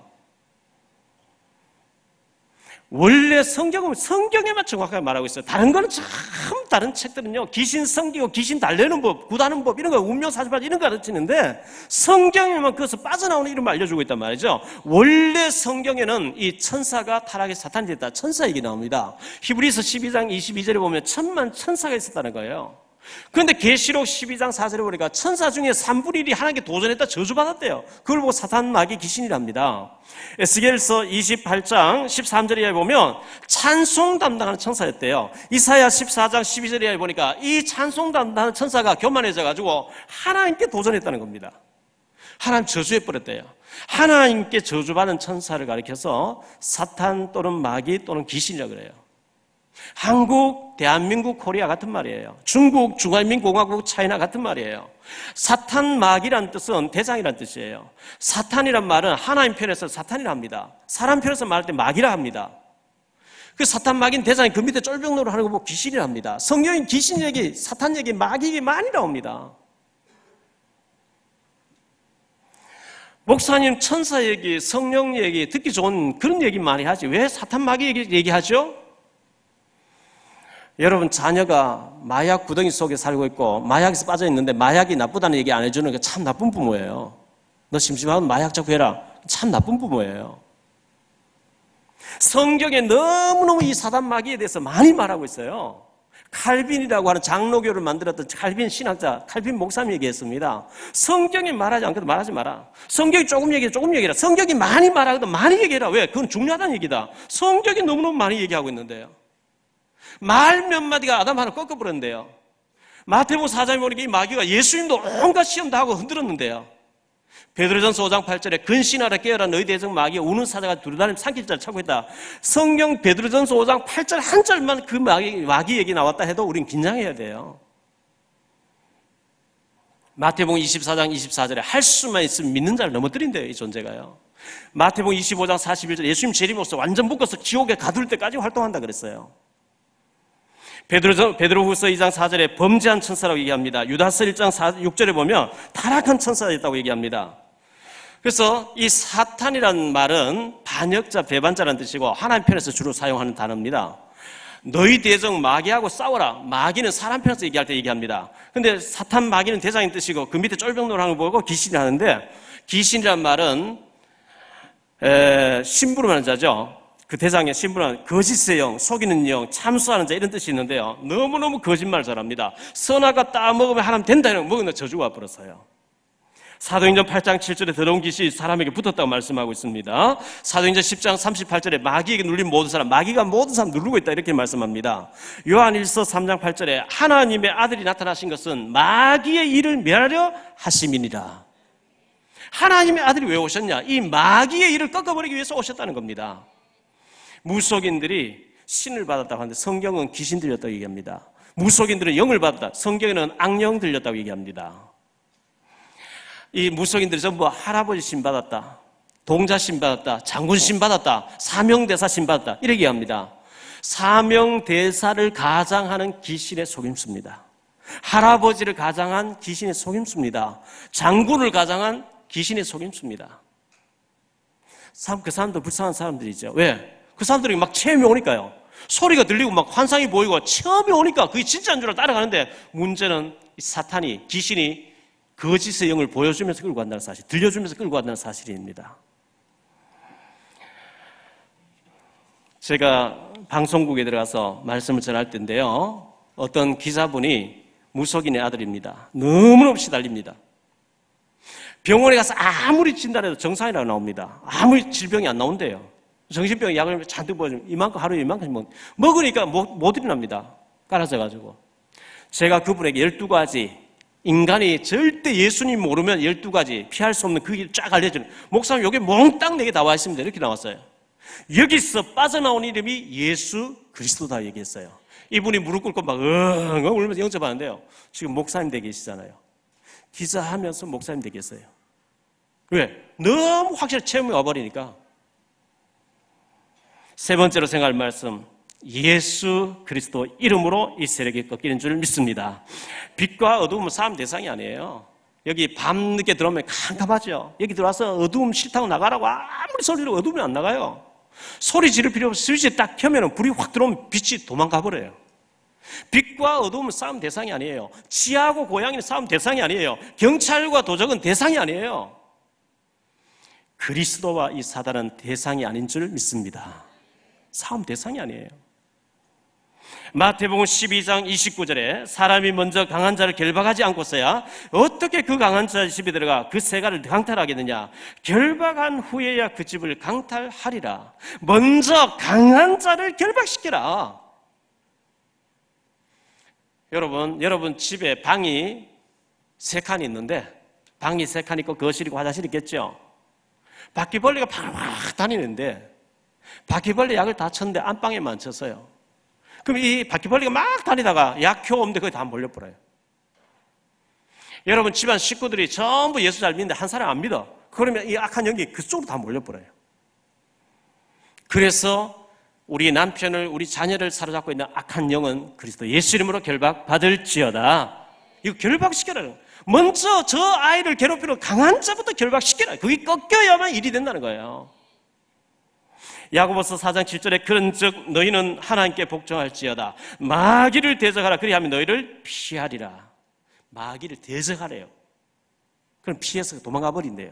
Speaker 1: 원래 성경은 성경에만 정확하게 말하고 있어요. 다른 거는 참 다른 책들은요, 귀신 섬기고 귀신 달래는 법, 구다는 법 이런 거, 운명사주팔 이런 거 가르치는데 성경에만 그것을 빠져나오는 이름을 알려주고 있단 말이죠. 원래 성경에는 이 천사가 타락해 사탄이 됐다, 천사 얘기 나옵니다. 히브리서 십이 장 이십이 절에 보면 천만 천사가 있었다는 거예요. 그런데 계시록 십이 장 사 절에 보니까 천사 중에 삼분의 일이 하나님께 도전했다, 저주받았대요. 그걸 보고 사탄, 마귀, 귀신이랍니다. 에스겔서 이십팔 장 십삼 절에 보면 찬송 담당하는 천사였대요. 이사야 십사 장 십이 절에 보니까 이 찬송 담당하는 천사가 교만해져가지고 하나님께 도전했다는 겁니다. 하나님 저주해버렸대요. 하나님께 저주받은 천사를 가리켜서 사탄 또는 마귀 또는 귀신이라고 그래요. 한국, 대한민국, 코리아 같은 말이에요. 중국, 중화민공화국, 차이나 같은 말이에요. 사탄, 마귀란 뜻은 대장이란 뜻이에요. 사탄이란 말은 하나님 편에서 사탄이라 합니다. 사람 편에서 말할 때 마귀라 합니다. 그 사탄, 마귀는 대장이 그 밑에 쫄병노를 하는 거 보고 귀신이라 합니다. 성경엔 귀신 얘기, 사탄 얘기, 마귀 얘기 많이 나옵니다. 목사님 천사 얘기, 성령 얘기 듣기 좋은 그런 얘기 많이 하지. 왜 사탄, 마귀 얘기 얘기하죠? 여러분, 자녀가 마약 구덩이 속에 살고 있고 마약에서 빠져 있는데 마약이 나쁘다는 얘기 안 해주는 게 참 나쁜 부모예요. 너 심심하면 마약 자꾸 해라. 참 나쁜 부모예요. 성경에 너무너무 이 사단 마귀에 대해서 많이 말하고 있어요. 칼빈이라고 하는 장로교를 만들었던 칼빈 신학자, 칼빈 목사님이 얘기했습니다. 성경이 말하지 않거든 말하지 마라. 성경이 조금 얘기해, 조금 얘기해라. 성경이 많이 말하거든 많이 얘기해라. 왜? 그건 중요하다는 얘기다. 성경이 너무너무 많이 얘기하고 있는데요. 말 몇 마디가 아담 하나 꺾어버렸는데요. 마태복음 사 장에 보니까 이 마귀가 예수님도 온갖 시험도 하고 흔들었는데요. 베드로전서 오 장 팔 절에 근신하라 깨어라 너희 대적 마귀가 우는 사자가 두루다니며 삼킬 자를 찾고 있다. 성경 베드로전서 오 장 팔 절 한 절만 그 마귀, 마귀 얘기 나왔다 해도 우린 긴장해야 돼요. 마태복음 이십사 장 이십사 절에 할 수만 있으면 믿는 자를 넘어뜨린대요. 이 존재가요. 마태복음 이십오 장 사십일 절 예수님 재림으로써 완전 묶어서 지옥에 가둘 때까지 활동한다 그랬어요. 베드로, 베드로후서 이 장 사 절에 범죄한 천사라고 얘기합니다. 유다서 일 장 육 절에 보면 타락한 천사였다고 얘기합니다. 그래서 이 사탄이라는 말은 반역자, 배반자라는 뜻이고 하나님 편에서 주로 사용하는 단어입니다. 너희 대적 마귀하고 싸워라. 마귀는 사람 편에서 얘기할 때 얘기합니다. 근데 사탄, 마귀는 대장인 뜻이고 그 밑에 쫄병노라는 걸 보고 귀신이 하는데, 귀신이란 말은 에, 심부름하는 자죠. 그 대장의 신분은 거짓의 영, 속이는 영, 참수하는 자 이런 뜻이 있는데요. 너무너무 거짓말 잘합니다. 선악과 따먹으면 하나님 된다 이러면 먹으면 저주가 와버렸어요. 사도행전 팔 장 칠 절에 더러운 귀신이 사람에게 붙었다고 말씀하고 있습니다. 사도행전 십 장 삼십팔 절에 마귀에게 눌린 모든 사람, 마귀가 모든 사람 누르고 있다 이렇게 말씀합니다. 요한일서 삼 장 팔 절에 하나님의 아들이 나타나신 것은 마귀의 일을 멸하려 하심이니라. 하나님의 아들이 왜 오셨냐? 이 마귀의 일을 꺾어버리기 위해서 오셨다는 겁니다. 무속인들이 신을 받았다고 하는데 성경은 귀신 들렸다고 얘기합니다. 무속인들은 영을 받았다. 성경에는 악령 들렸다고 얘기합니다. 이 무속인들이 전부 할아버지 신 받았다, 동자 신 받았다, 장군 신 받았다, 사명대사 신 받았다 이렇게 얘기합니다. 사명대사를 가장하는 귀신의 속임수입니다. 할아버지를 가장한 귀신의 속임수입니다. 장군을 가장한 귀신의 속임수입니다. 참 그 사람도 불쌍한 사람들이죠. 왜? 그 사람들이 막 체험이 오니까요. 소리가 들리고 막 환상이 보이고 체험이 오니까 그게 진짜인 줄 알고 따라가는데, 문제는 사탄이, 귀신이 거짓의 영을 보여주면서 끌고 간다는 사실, 들려주면서 끌고 간다는 사실입니다. 제가 방송국에 들어가서 말씀을 전할 때인데요, 어떤 기자분이 무속인의 아들입니다. 너무너무 시달립니다. 병원에 가서 아무리 진단해도 정상이라고 나옵니다. 아무리 질병이 안 나온대요. 정신병 약을 잔뜩 먹으면 이만큼 하루에 이만큼 먹, 먹으니까 못, 못 일어납니다. 깔아져가지고. 제가 그분에게 열두 가지, 인간이 절대 예수님 모르면 열두 가지 피할 수 없는 그 길 쫙 알려주는, 목사님 여기 몽땅 내게 나와 있습니다. 이렇게 나왔어요. 여기서 빠져나온 이름이 예수 그리스도다 얘기했어요. 이분이 무릎 꿇고 막 엉엉 울면서 영접하는데요. 지금 목사님 되게 계시잖아요. 기사하면서 목사님 되겠어요. 왜? 너무 확실히 체험이 와버리니까. 세 번째로 생각할 말씀, 예수 그리스도 이름으로 이 세력이 꺾이는 줄 믿습니다. 빛과 어두움은 싸움 대상이 아니에요. 여기 밤늦게 들어오면 캄캄하죠. 여기 들어와서 어두움 싫다고 나가라고 아무리 소리를 어두우면 안 나가요. 소리 지를 필요 없이 스위치 딱 켜면 불이 확 들어오면 빛이 도망가 버려요. 빛과 어두움은 싸움 대상이 아니에요. 지하고 고양이는 싸움 대상이 아니에요. 경찰과 도적은 대상이 아니에요. 그리스도와 이 사단은 대상이 아닌 줄 믿습니다. 싸움 대상이 아니에요. 마태복음 십이 장 이십구 절에 사람이 먼저 강한 자를 결박하지 않고서야 어떻게 그 강한 자 집에 들어가 그 세가를 강탈하겠느냐. 결박한 후에야 그 집을 강탈하리라. 먼저 강한 자를 결박시켜라. 여러분, 여러분 집에 방이 세 칸이 있는데, 방이 세 칸 있고 거실이고 화장실 있겠죠. 바퀴벌레가 팍팍 다니는데 바퀴벌레 약을 다 쳤는데 안방에만 쳤어요. 그럼 이 바퀴벌레가 막 다니다가 약효 없는데 거기 다 몰려버려요. 여러분 집안 식구들이 전부 예수 잘 믿는데 한 사람 안 믿어. 그러면 이 악한 영이 그쪽으로 다 몰려버려요. 그래서 우리 남편을, 우리 자녀를 사로잡고 있는 악한 영은 그리스도 예수 이름으로 결박받을지어다. 이거 결박시켜라. 먼저 저 아이를 괴롭히는 강한 자부터 결박시켜라. 그게 꺾여야만 일이 된다는 거예요. 야고보서 사 장 칠 절에 그런즉 너희는 하나님께 복종할지어다. 마귀를 대적하라. 그리하면 너희를 피하리라. 마귀를 대적하래요. 그럼 피해서 도망가 버린대요.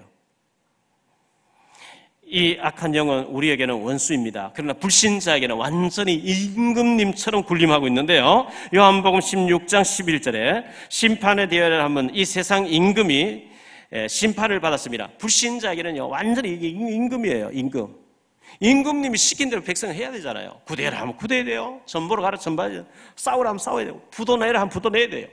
Speaker 1: 이 악한 영은 우리에게는 원수입니다. 그러나 불신자에게는 완전히 임금님처럼 군림하고 있는데요. 요한복음 십육 장 십일 절에 심판의 대열을 하면 이 세상 임금이 심판을 받았습니다. 불신자에게는요 완전히 임금이에요. 임금. 임금님이 시킨 대로 백성을 해야 되잖아요. 구대라 하면 구대야 돼요. 전보러 가라 전봐야 돼요. 싸우라 하면 싸워야 되고, 부도내라 하면 부도내야 돼요.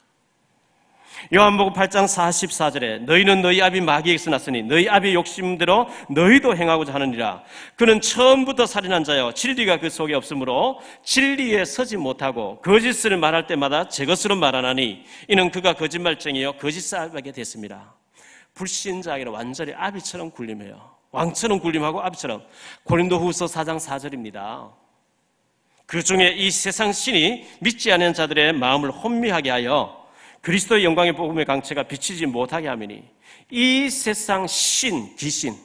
Speaker 1: 요한복음 팔 장 사십사 절에 너희는 너희 아비 마귀에게서 났으니 너희 아비의 욕심대로 너희도 행하고자 하느니라. 그는 처음부터 살인한 자여 진리가 그 속에 없으므로 진리에 서지 못하고 거짓을 말할 때마다 제 것으로 말하나니 이는 그가 거짓말쟁이요 거짓사하게 됐습니다. 불신자에게는 완전히 아비처럼 군림해요. 왕처럼 군림하고 아비처럼. 고린도후서 사 장 사 절입니다. 그 중에 이 세상 신이 믿지 않는 자들의 마음을 혼미하게 하여 그리스도의 영광의 복음의 강체가 비치지 못하게 하미니. 이 세상 신, 귀신.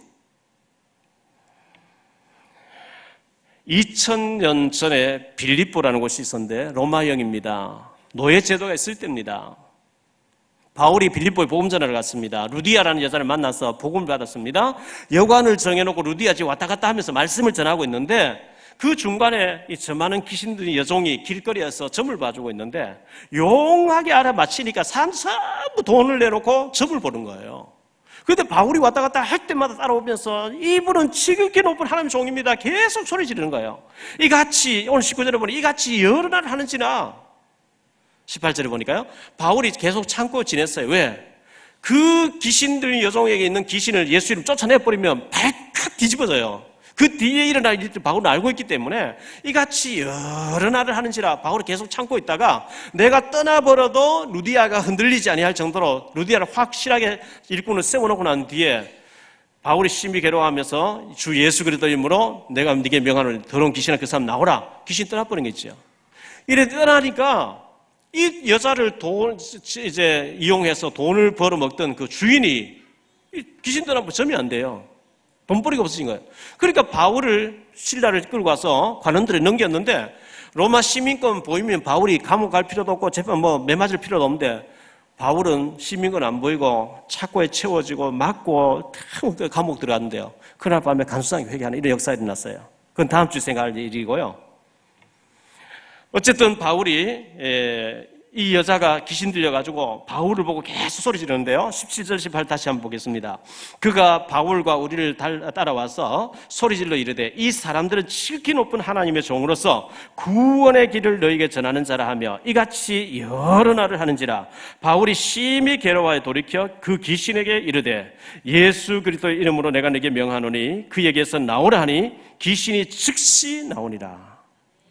Speaker 1: 이천 년 전에 빌립보라는 곳이 있었는데 로마형입니다. 노예 제도가 있을 때입니다. 바울이 빌립보에 복음 전하러 갔습니다. 루디아라는 여자를 만나서 복음을 받았습니다. 여관을 정해놓고 루디아 집 왔다 갔다 하면서 말씀을 전하고 있는데 그 중간에 이 저 많은 귀신들이 여종이 길거리에서 점을 봐주고 있는데 용하게 알아맞히니까 사람 전부 돈을 내놓고 점을 보는 거예요. 그런데 바울이 왔다 갔다 할 때마다 따라오면서 이분은 지극히 높은 하나님의 종입니다. 계속 소리 지르는 거예요. 이같이 오늘 십구 절에 보니 이같이 여러 날 하는지나. 십팔 절에 보니까요. 바울이 계속 참고 지냈어요. 왜? 그 귀신들 여종에게 있는 귀신을 예수 이름 쫓아내버리면 발칵 뒤집어져요. 그 뒤에 일어날 일을 바울은 알고 있기 때문에 이같이 여러 날을 하는지라 바울이 계속 참고 있다가 내가 떠나버려도 루디아가 흔들리지 아니할 정도로 루디아를 확실하게 일꾼을 세워놓고 난 뒤에 바울이 심히 괴로워하면서 주 예수 그리스도 이름으로 내가 네게 명하노니 더러운 귀신아 그 사람 나오라. 귀신 떠나버린 게 있죠. 이래 떠나니까 이 여자를 돈, 이제 이용해서 돈을 벌어먹던 그 주인이 귀신 떠나면 점이 안 돼요. 돈벌이가 없어진 거예요. 그러니까 바울을, 신라를 끌고 와서 관원들에 넘겼는데 로마 시민권 보이면 바울이 감옥 갈 필요도 없고 재판 뭐 매맞을 필요도 없는데 바울은 시민권 안 보이고 착고에 채워지고 맞고 감옥 들어갔는데요. 그날 밤에 간수상이 회개하는 이런 역사가 일어났어요. 그건 다음 주에 생각할 일이고요. 어쨌든 바울이 이 여자가 귀신 들려가지고 바울을 보고 계속 소리 지르는데요. 십칠 절 십팔 다시 한번 보겠습니다. 그가 바울과 우리를 따라와서 소리질러 이르되 이 사람들은 지극히 높은 하나님의 종으로서 구원의 길을 너희에게 전하는 자라 하며 이같이 여러 날을 하는지라. 바울이 심히 괴로워하여 돌이켜 그 귀신에게 이르되 예수 그리스도의 이름으로 내가 네게 명하노니 그에게서 나오라 하니 귀신이 즉시 나오니라.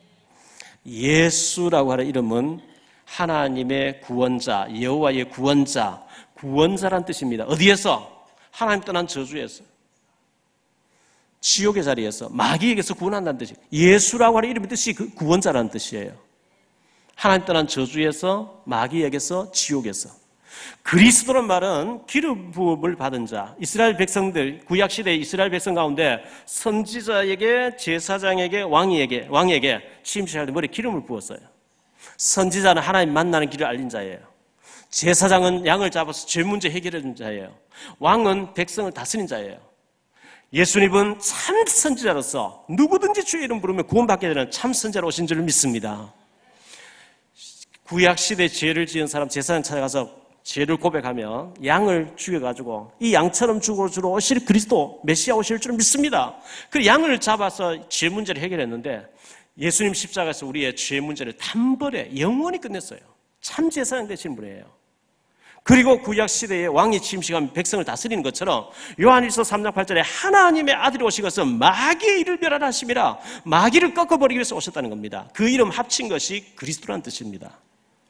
Speaker 1: 예수라고 하는 이름은 하나님의 구원자, 여호와의 구원자, 구원자란 뜻입니다. 어디에서? 하나님 떠난 저주에서, 지옥의 자리에서, 마귀에게서 구원한다는 뜻이에요. 예수라고 하는 이름의 뜻이 그 구원자라는 뜻이에요. 하나님 떠난 저주에서, 마귀에게서, 지옥에서. 그리스도란 말은 기름 부음을 받은 자, 이스라엘 백성들, 구약시대 이스라엘 백성 가운데 선지자에게, 제사장에게, 왕에게, 왕에게 침실할 때 머리에 기름을 부었어요. 선지자는 하나님 만나는 길을 알린 자예요. 제사장은 양을 잡아서 죄 문제 해결해 준 자예요. 왕은 백성을 다스린 자예요. 예수님은 참 선지자로서 누구든지 주의 이름 부르면 구원받게 되는 참 선지자로 오신 줄 믿습니다. 구약시대 죄를 지은 사람 제사장 찾아가서 죄를 고백하면 양을 죽여가지고 이 양처럼 죽어 주러 오실 그리스도 메시아 오실 줄 믿습니다. 그 양을 잡아서 죄 문제를 해결했는데 예수님 십자가에서 우리의 죄 문제를 단번에 영원히 끝냈어요. 참 제사장 되신 분이에요. 그리고 구약시대에 왕이 침식하면 백성을 다스리는 것처럼 요한일서 삼 장 팔 절에 하나님의 아들이 오신 것은 마귀의 일을 멸하라 하심이라. 마귀를 꺾어버리기 위해서 오셨다는 겁니다. 그 이름 합친 것이 그리스도라는 뜻입니다.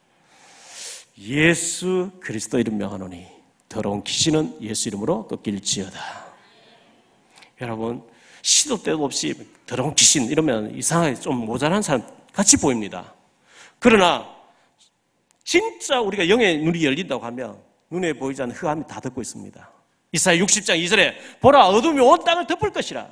Speaker 1: 예수 그리스도 이름 명하노니 더러운 귀신은 예수 이름으로 꺾일지어다. 여러분, 시도 때도 없이 더러운 귀신 이러면 이상하게 좀 모자란 사람 같이 보입니다. 그러나 진짜 우리가 영의 눈이 열린다고 하면 눈에 보이지 않는 흑암이 다 덮고 있습니다. 이사야 육십 장 이 절에 보라 어둠이 온 땅을 덮을 것이라.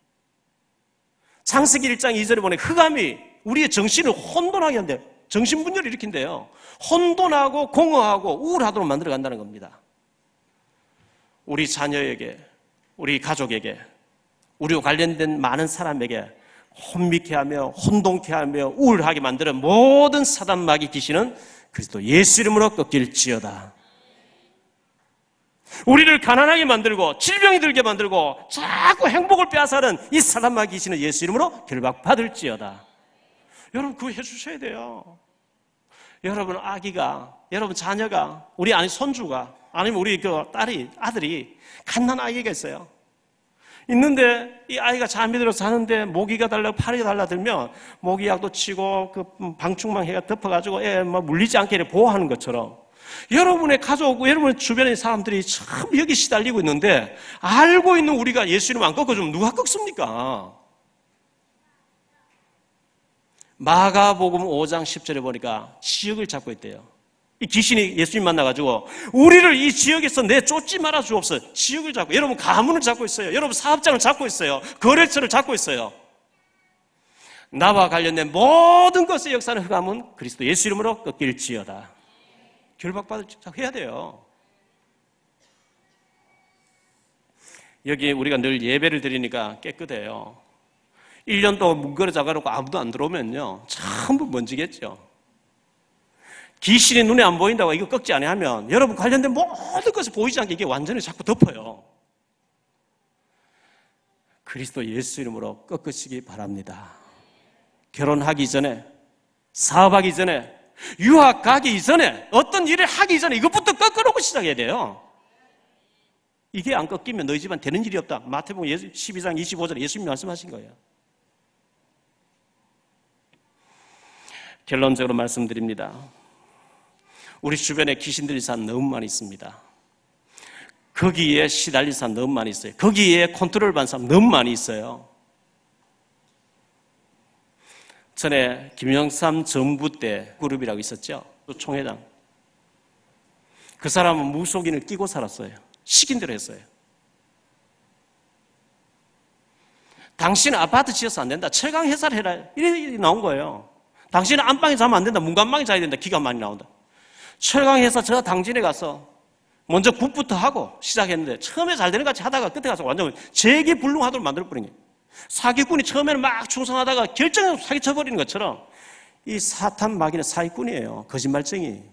Speaker 1: 창세기 일 장 이 절에 보니 흑암이 우리의 정신을 혼돈하게 한대. 정신분열을 일으킨대요. 혼돈하고 공허하고 우울하도록 만들어간다는 겁니다. 우리 자녀에게, 우리 가족에게, 우리와 관련된 많은 사람에게 혼미케 하며 혼동케 하며 우울하게 만드는 모든 사단 마귀 귀신은 그리스도 예수 이름으로 꺾일지어다. 우리를 가난하게 만들고 질병이 들게 만들고 자꾸 행복을 빼앗아는 이 사단 마귀 귀신은 예수 이름으로 결박받을지어다. 여러분 그거 해주셔야 돼요. 여러분 아기가, 여러분 자녀가, 우리 아니 손주가, 아니면 우리 그 딸이, 아들이 갓난 아이가 있어요. 있는데 이 아이가 잠이 들어서 자는데 모기가 달라고 파리가 달라들면 모기약도 치고 그 방충망 해가 덮어가지고 애 막 물리지 않게 보호하는 것처럼 여러분의 가족, 여러분의 주변의 사람들이 참 여기 시달리고 있는데 알고 있는 우리가 예수 이름 안 꺾어주면 누가 꺾습니까? 마가복음 오 장 십 절에 보니까 지역을 잡고 있대요. 이 귀신이 예수님 만나가지고 우리를 이 지역에서 내쫓지 말아 주옵소서. 지역을 잡고, 여러분 가문을 잡고 있어요. 여러분 사업장을 잡고 있어요. 거래처를 잡고 있어요. 나와 관련된 모든 것의 역사는 흑암은 그리스도 예수 이름으로 꺾일지어다. 결박받을 해야 돼요. 여기 우리가 늘 예배를 드리니까 깨끗해요. 일 년 동안 문거리 잡아놓고 아무도 안 들어오면요 전부 먼지겠죠. 귀신이 눈에 안 보인다고 이거 꺾지 않으면 여러분 관련된 모든 것이 보이지 않게 이게 완전히 자꾸 덮어요. 그리스도 예수 이름으로 꺾으시기 바랍니다. 결혼하기 전에, 사업하기 전에, 유학 가기 전에, 어떤 일을 하기 전에 이것부터 꺾어놓고 시작해야 돼요. 이게 안 꺾이면 너희 집안 되는 일이 없다. 마태복음 십이 장 이십오 절에 예수님이 말씀하신 거예요. 결론적으로 말씀드립니다. 우리 주변에 귀신들이 산 너무 많이 있습니다. 거기에 시달릴 사람 너무 많이 있어요. 거기에 컨트롤 받는 사람 너무 많이 있어요. 전에 김영삼 정부 때 그룹이라고 있었죠. 총회장. 그 사람은 무속인을 끼고 살았어요. 시킨 대로 했어요. 당신은 아파트 지어서 안 된다. 철강 회사를 해라. 이래 나온 거예요. 당신은 안방에 자면 안 된다. 문간방에 자야 된다. 기가 많이 나온다. 철강 회사 저 당진에 가서 먼저 굿부터 하고 시작했는데 처음에 잘 되는 것 같이 하다가 끝에 가서 완전 재기불능하도록 만들어버린 거예요. 사기꾼이 처음에는 막 충성하다가 결정해서 사기쳐버리는 것처럼 이 사탄 마귀는 사기꾼이에요. 거짓말쟁이.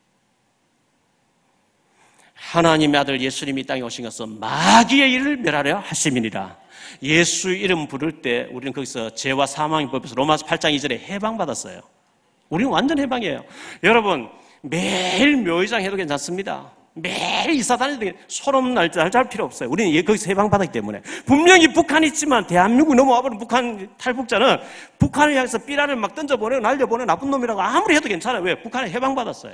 Speaker 1: 하나님의 아들 예수님이 이 땅에 오신 것은 마귀의 일을 멸하려 하심이니라. 예수 이름 부를 때 우리는 거기서 죄와 사망의 법에서 로마서 팔 장 이 절에 해방받았어요. 우리는 완전 해방이에요. 여러분, 매일 묘의장 해도 괜찮습니다. 매일 이사 다니도 소름 날 잘 필요 없어요. 우리는 거기서 해방받았기 때문에. 분명히 북한이 있지만 대한민국 넘어와버린 북한 탈북자는 북한을 향해서 삐라를 막 던져보내고 날려보내고 나쁜 놈이라고 아무리 해도 괜찮아요. 왜? 북한에 해방받았어요.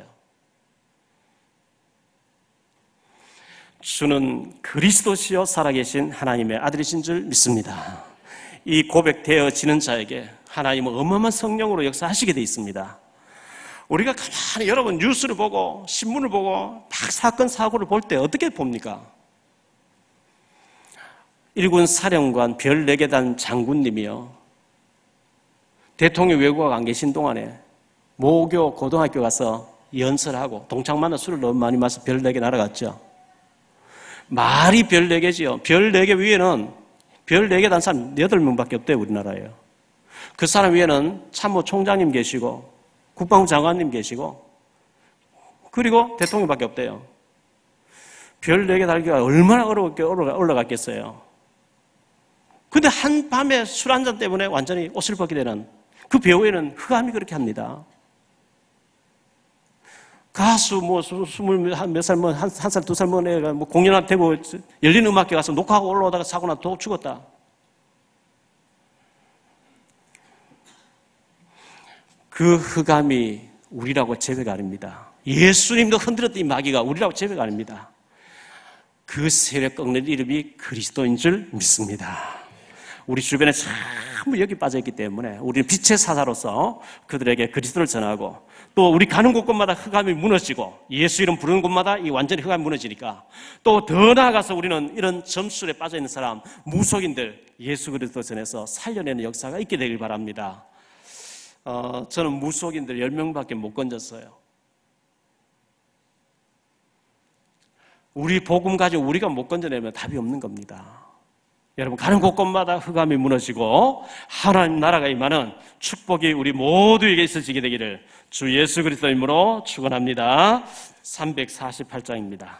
Speaker 1: 주는 그리스도시요 살아계신 하나님의 아들이신 줄 믿습니다. 이 고백되어지는 자에게 하나님은 어마어마한 성령으로 역사하시게 되어 있습니다. 우리가 가만히 여러분 뉴스를 보고 신문을 보고 막 사건 사고를 볼 때 어떻게 봅니까? 일군 사령관 별네 계단 장군님이요, 대통령 외국어가 안 계신 동안에 모교 고등학교 가서 연설하고 동창만나 술을 너무 많이 마셔서 별네 개 날아갔죠. 말이 별 네 개지요. 별 네 개 위에는 별 네 개 단 사람 여덟 명밖에 없대요, 우리나라에요. 그 사람 위에는 참모 총장님 계시고 국방부 장관님 계시고 그리고 대통령밖에 없대요. 별 네 개 달기가 얼마나 어렵게 올라갔겠어요. 근데 한밤에 술 한잔 때문에 완전히 옷을 벗게 되는 그 배우에는 흑암이 그렇게 합니다. 가수 뭐 스물 몇 살 뭐 한 한 살 두 살 먹은 애가 뭐 공연하고 되고 열린 음악회 가서 녹화하고 올라오다가 사고 나서 또 죽었다. 그 흑암이 우리라고 제외가 아닙니다. 예수님도 흔들었던 이 마귀가 우리라고 제외가 아닙니다. 그 세력 꺾는 이름이 그리스도인 줄 믿습니다. 우리 주변에 전부 여기 빠져있기 때문에 우리는 빛의 사자로서 그들에게 그리스도를 전하고 또 우리 가는 곳곳마다 흑암이 무너지고 예수 이름 부르는 곳마다 이 완전히 흑암이 무너지니까 또 더 나아가서 우리는 이런 점술에 빠져있는 사람, 무속인들 예수 그리스도 전해서 살려내는 역사가 있게 되길 바랍니다. 어, 저는 무속인들 열 명밖에 못 건졌어요. 우리 복음 가지고 우리가 못 건져내면 답이 없는 겁니다. 여러분, 가는 곳곳마다 흑암이 무너지고 하나님 나라가 임하는 축복이 우리 모두에게 있어지게 되기를 주 예수 그리스도 이름으로 축원합니다. 삼백사십팔 장입니다.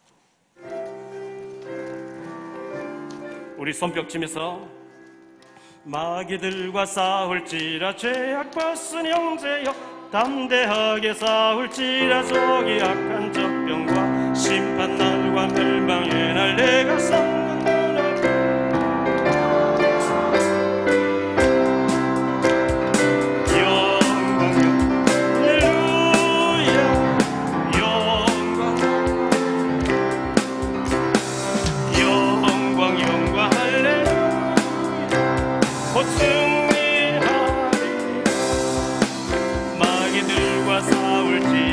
Speaker 1: 우리 손뼉치면서 마귀들과 싸울지라 죄악 벗은 형제여 담대하게 싸울지라 속이 악한 적병과 심판날과 멸망의 날 내가 섰는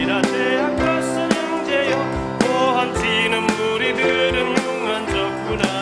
Speaker 1: 우리들은 흉한 적구나.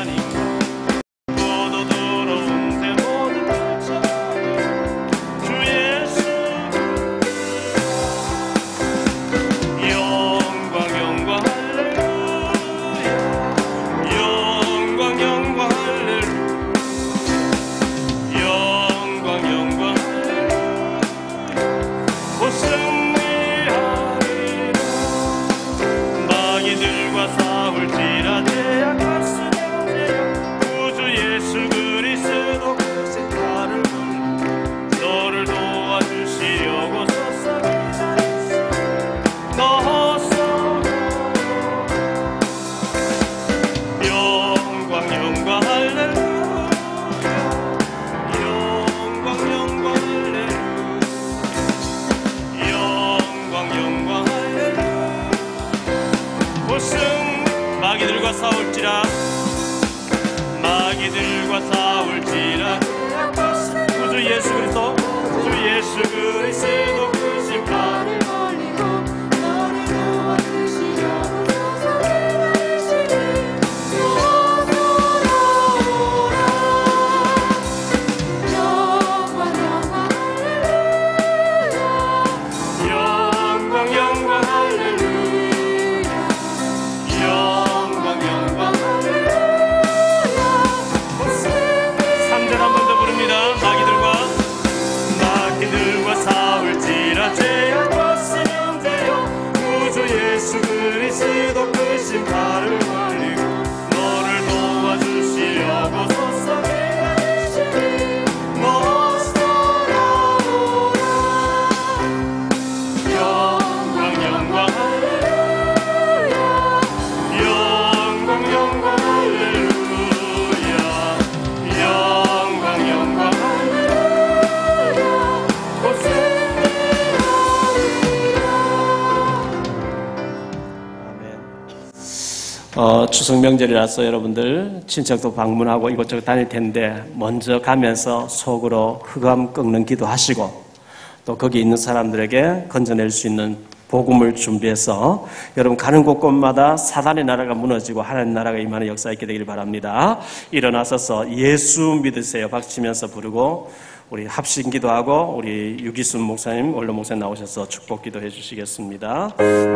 Speaker 1: 어, 추석 명절이라서 여러분들 친척도 방문하고 이곳저곳 다닐 텐데 먼저 가면서 속으로 흑암 꺾는 기도하시고 또 거기 있는 사람들에게 건져낼 수 있는 복음을 준비해서 여러분 가는 곳곳마다 사단의 나라가 무너지고 하나님의 나라가 임하는 역사 있게 되기를 바랍니다. 일어나서서 예수 믿으세요 박치면서 부르고 우리 합심 기도하고 우리 유기순 목사님, 원로 목사님 나오셔서 축복 기도해 주시겠습니다.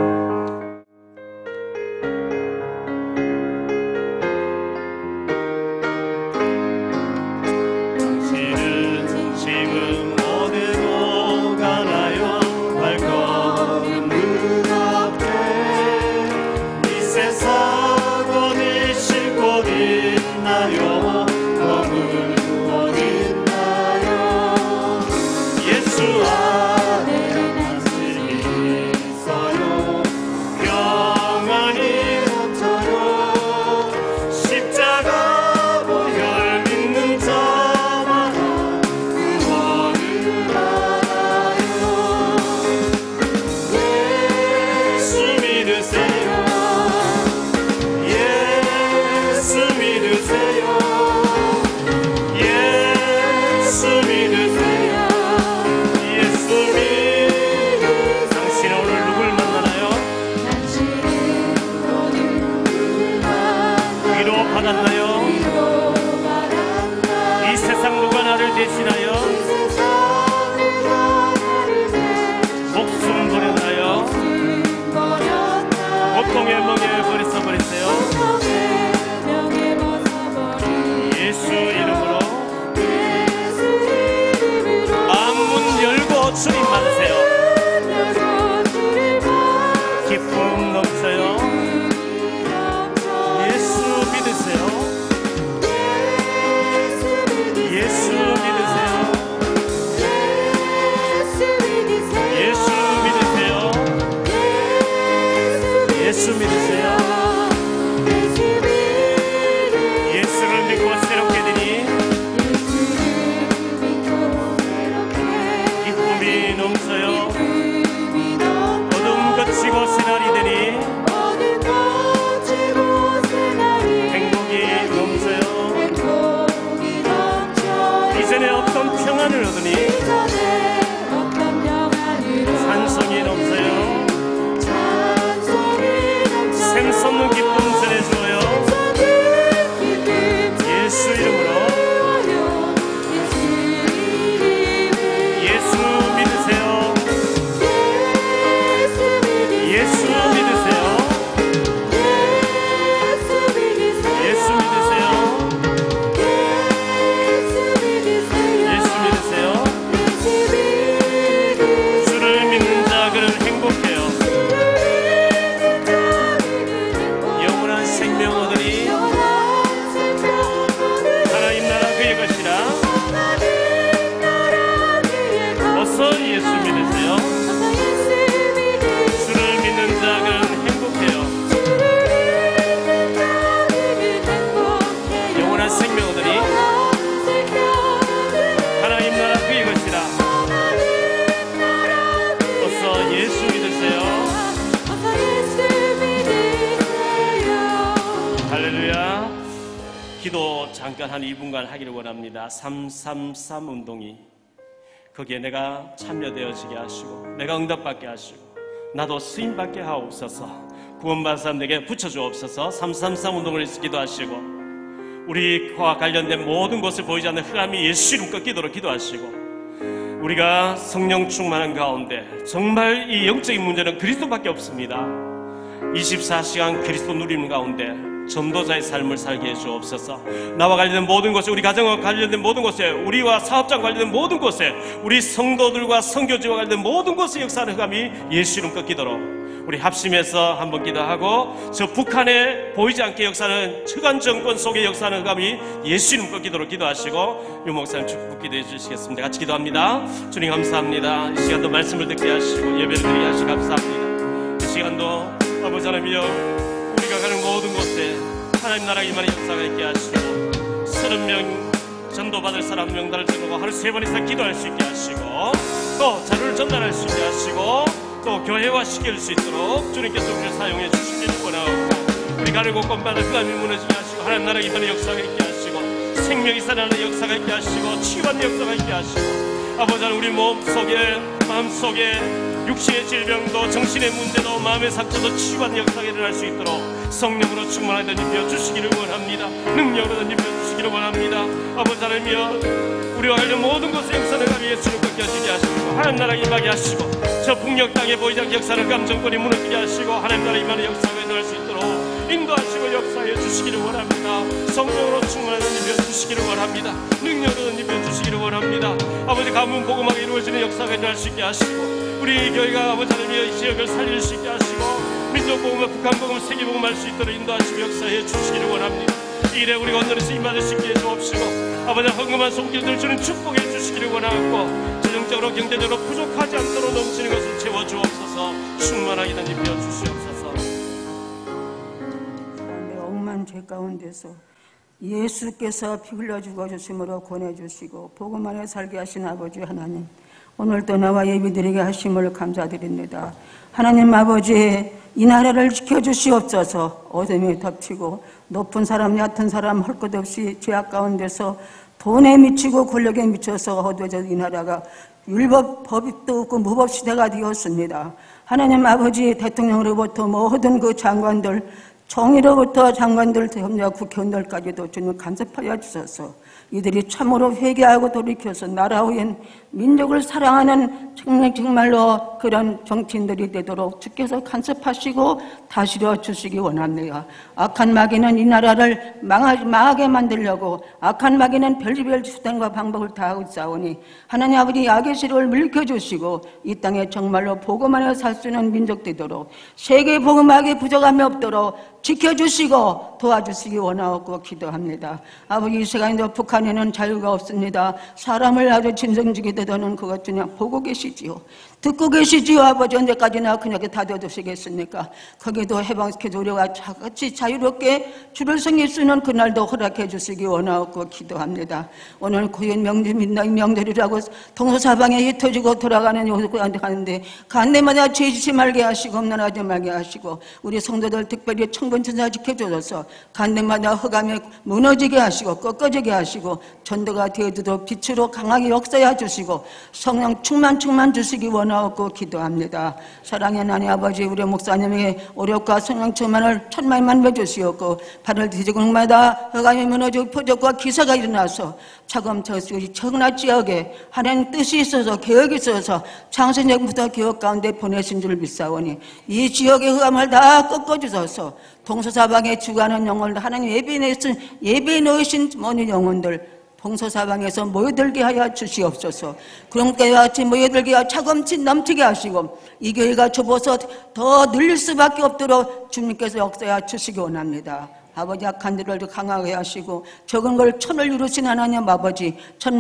Speaker 1: 잠깐 한 이 분간 하기를 원합니다. 삼삼삼 운동이 거기에 내가 참여되어지게 하시고 내가 응답받게 하시고 나도 쓰임받게 하옵소서. 구원받은 사람에게 붙여주옵소서. 삼삼삼 운동을 기도하시고 우리와 관련된 모든 것을 보이지 않는 흑암이 예수 이름 꺾이도록 기도하시고 우리가 성령 충만한 가운데 정말 이 영적인 문제는 그리스도밖에 없습니다. 이십사 시간 그리스도 누리는 가운데 전도자의 삶을 살게 해주옵소서. 나와 관련된 모든 것에, 우리 가정과 관련된 모든 것에, 우리와 사업장 관련된 모든 것에, 우리 성도들과 선교지와 관련된 모든 것에 역사하는 흑암이 예수 이름 꺾이도록 우리 합심해서 한번 기도하고 저 북한에 보이지 않게 역사하는 측안 정권 속에 역사하는 흑암이 예수 이름 꺾이도록 기도하시고 유 목사님 축복 기도해 주시겠습니다. 같이 기도합니다. 주님 감사합니다. 이 시간도 말씀을 듣게 하시고 예배를 드리게 하시고 감사합니다. 이 시간도 아버지 하나님이여 우리가 가는 모든 곳에 하나님 나라 임하는 역사가 있게 하시고 서른 명 전도받을 사람 명단을 정하고 하루 세 번 이상 기도할 수 있게 하시고 또 자료를 전달할 수 있게 하시고 또 교회화 시킬 수 있도록 주님께서 우리를 사용해 주시기를 원하옵고 우리 가는 곳곳마다 흑암이 무너지게 하시고 하나님 나라 이번에 역사가 있게 하시고 생명이 살아나는 역사가 있게 하시고 치유하는 역사가 있게 하시고 아버지 하나님 우리 몸속에 마음속에 육신의 질병도 정신의 문제도 마음의 상처도 치유하는 역사가 일어날 수 있도록 성령으로 충만하게 던집혀 주시기를 원합니다. 능력으로 던집혀 주시기를 원합니다. 아버지 하나님이여 우리와 관련 모든 것을 역사를 예수를 꺾여지게 하시고 하나님 나라 임하게 하시고 저 북녘 땅에 보이지 않게 역사를 감정권이 무너지게 하시고 하나님 나라 임하는 역사가 일어날 수 있도록 인도하시고 역사해 주시기를 원합니다. 성령으로 충만하게 던집혀 주시기를 원합니다. 능력으로 던집혀 주시기를 원합니다. 아버지 가문 복음하게 이루어지는 역사가 일어날 수 있게 하시고 우리 교회가 아버지 하나님이여 이 지역을 살릴 수 있게 하시고 민족복음과 북한복음 세계복음 할 수 있도록 인도하시고 역사해 주시기를 원합니다. 이 일에 우리가 온전히 임하는 수 있게 해주옵시고 아버지 헌금한 손길들 주는 축복해 주시기를 원하고 재정적으로 경제적으로 부족하지 않도록 넘치는 것을 채워주옵소서. 충만하게 던집혀 주시옵소서.
Speaker 2: 내 억만 죄 가운데서 예수께서 피 흘려 죽어주심으로 권해주시고 복음 안에 살게 하신 아버지 하나님, 오늘도 나와 예비드리게 하심을 감사드립니다. 하나님 아버지, 이 나라를 지켜주시옵소서. 어둠이 덮치고 높은 사람 얕은 사람 할 것 없이 죄악 가운데서 돈에 미치고 권력에 미쳐서 어두워져 이 나라가 율법 법도 없고 무법 시대가 되었습니다. 하나님 아버지, 대통령으로부터 모든 그 장관들, 정의로부터 장관들, 대통령, 국회의원들까지도 주님 간섭하여 주셔서 이들이 참으로 회개하고 돌이켜서 나라 후엔 민족을 사랑하는 정말 정말로 그런 정치인들이 되도록 주께서 간섭하시고 다스려 주시기 원합니다. 악한 마귀는 이 나라를 망하게, 망하게 만들려고 악한 마귀는 별의별 수단과 방법을 다하고 있사오니 하나님 아버지 악의 시를 물켜주시고 이 땅에 정말로 복음 안에 살 수 있는 민족 되도록 세계 복음하게 부족함이 없도록 지켜주시고 도와주시기 원하고 기도합니다. 아버지, 이 시간에도 북한에는 자유가 없습니다. 사람을 아주 진정지게 되도는 그것 그냥 보고 계시지요. 듣고 계시지요. 아버지, 언제까지나 그냥 다져두시겠습니까? 거기도 해방시켜서 우리가 같이 자유롭게 주를 섬길 수 있는 그날도 허락해 주시기 원하고 기도합니다. 오늘 고연 명절입니다. 명절이라고 동서사방에 흩어지고 돌아가는 요구한테 가는데 간데마다 죄짓지 말게 하시고 엄난하지 말게 하시고 우리 성도들 특별히 청군천사 지켜줘서 간데마다 흑암에 무너지게 하시고 꺾어지게 하시고 전도가 되어도 빛으로 강하게 역사해 주시고 성령 충만 충만 주시기 원하고 기도합니다. 사랑의 하나님 아버지, 우리 목사님의 오력과 성령 충만을 천만만 해주시옵고 발을 뒤지고 마다 흑암이 무너지고 표적과 기사가 일어나서 차검차시 청라 지역에 하나님 뜻이 있어서 계획이 있어서 창세전부터 기억 가운데 보내신 줄 믿사오니 이 지역의 흑암을 다 꺾어주셔서 동서사방에 주가는 영혼들 하나님 예배에 넣으신 예배에 넣으신 모든 영혼들 동서사방에서 모여들게 하여 주시옵소서. 그런 때와 같이 모여들게 하여 차검치 넘치게 하시고 이 교회가 좁아서 더 늘릴 수밖에 없도록 주님께서 역사해 주시기 원합니다. 아버지, 악한 들을 강하게 하시고 적은 걸 천을 이루신 하나님 아버지,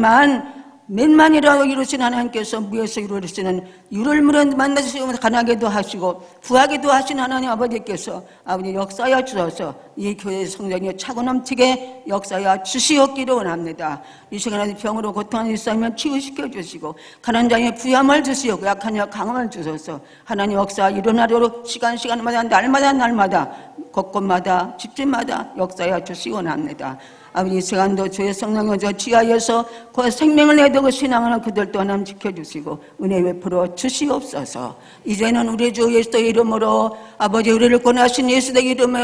Speaker 2: 천만 몇만이라도 이루신 하나님께서 무에서 이루시는 유를 만나주시고 가나게도 하시고 부하게도 하신 하나님 아버지께서 아버지 역사하여 주셔서 이 교회의 성전이 차고 넘치게 역사하여 주시옵기를 원합니다. 이 시간에 병으로 고통하는 일사면 치유시켜 주시고 가난한 자에게 부함을 주시고 약한 자 강함을 주셔서 하나님 역사 일어나도록 시간 시간마다 날마다 날마다 곳곳마다 집집마다 역사하여 주시기 원합니다. 아버지, 이 시간도 주의 성령을 저 지하에서 그 생명을 내두고 신앙하는 그들도 하나님 지켜주시고 은혜 베풀어 주시옵소서. 이제는 우리 주 예수의 이름으로 아버지, 우리를 권하신 예수의 이름에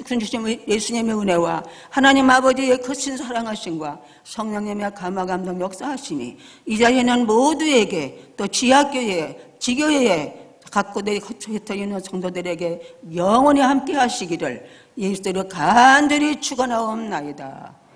Speaker 2: 예수님의 은혜와 하나님 아버지의 크신 사랑하심과 성령님의 감화 감동 역사하심이 이 자리에는 모두에게 또 지하교회 지교회에 갖고 흩어있는 성도들에게 영원히 함께 하시기를 예수로 간절히 축원하옵나이다.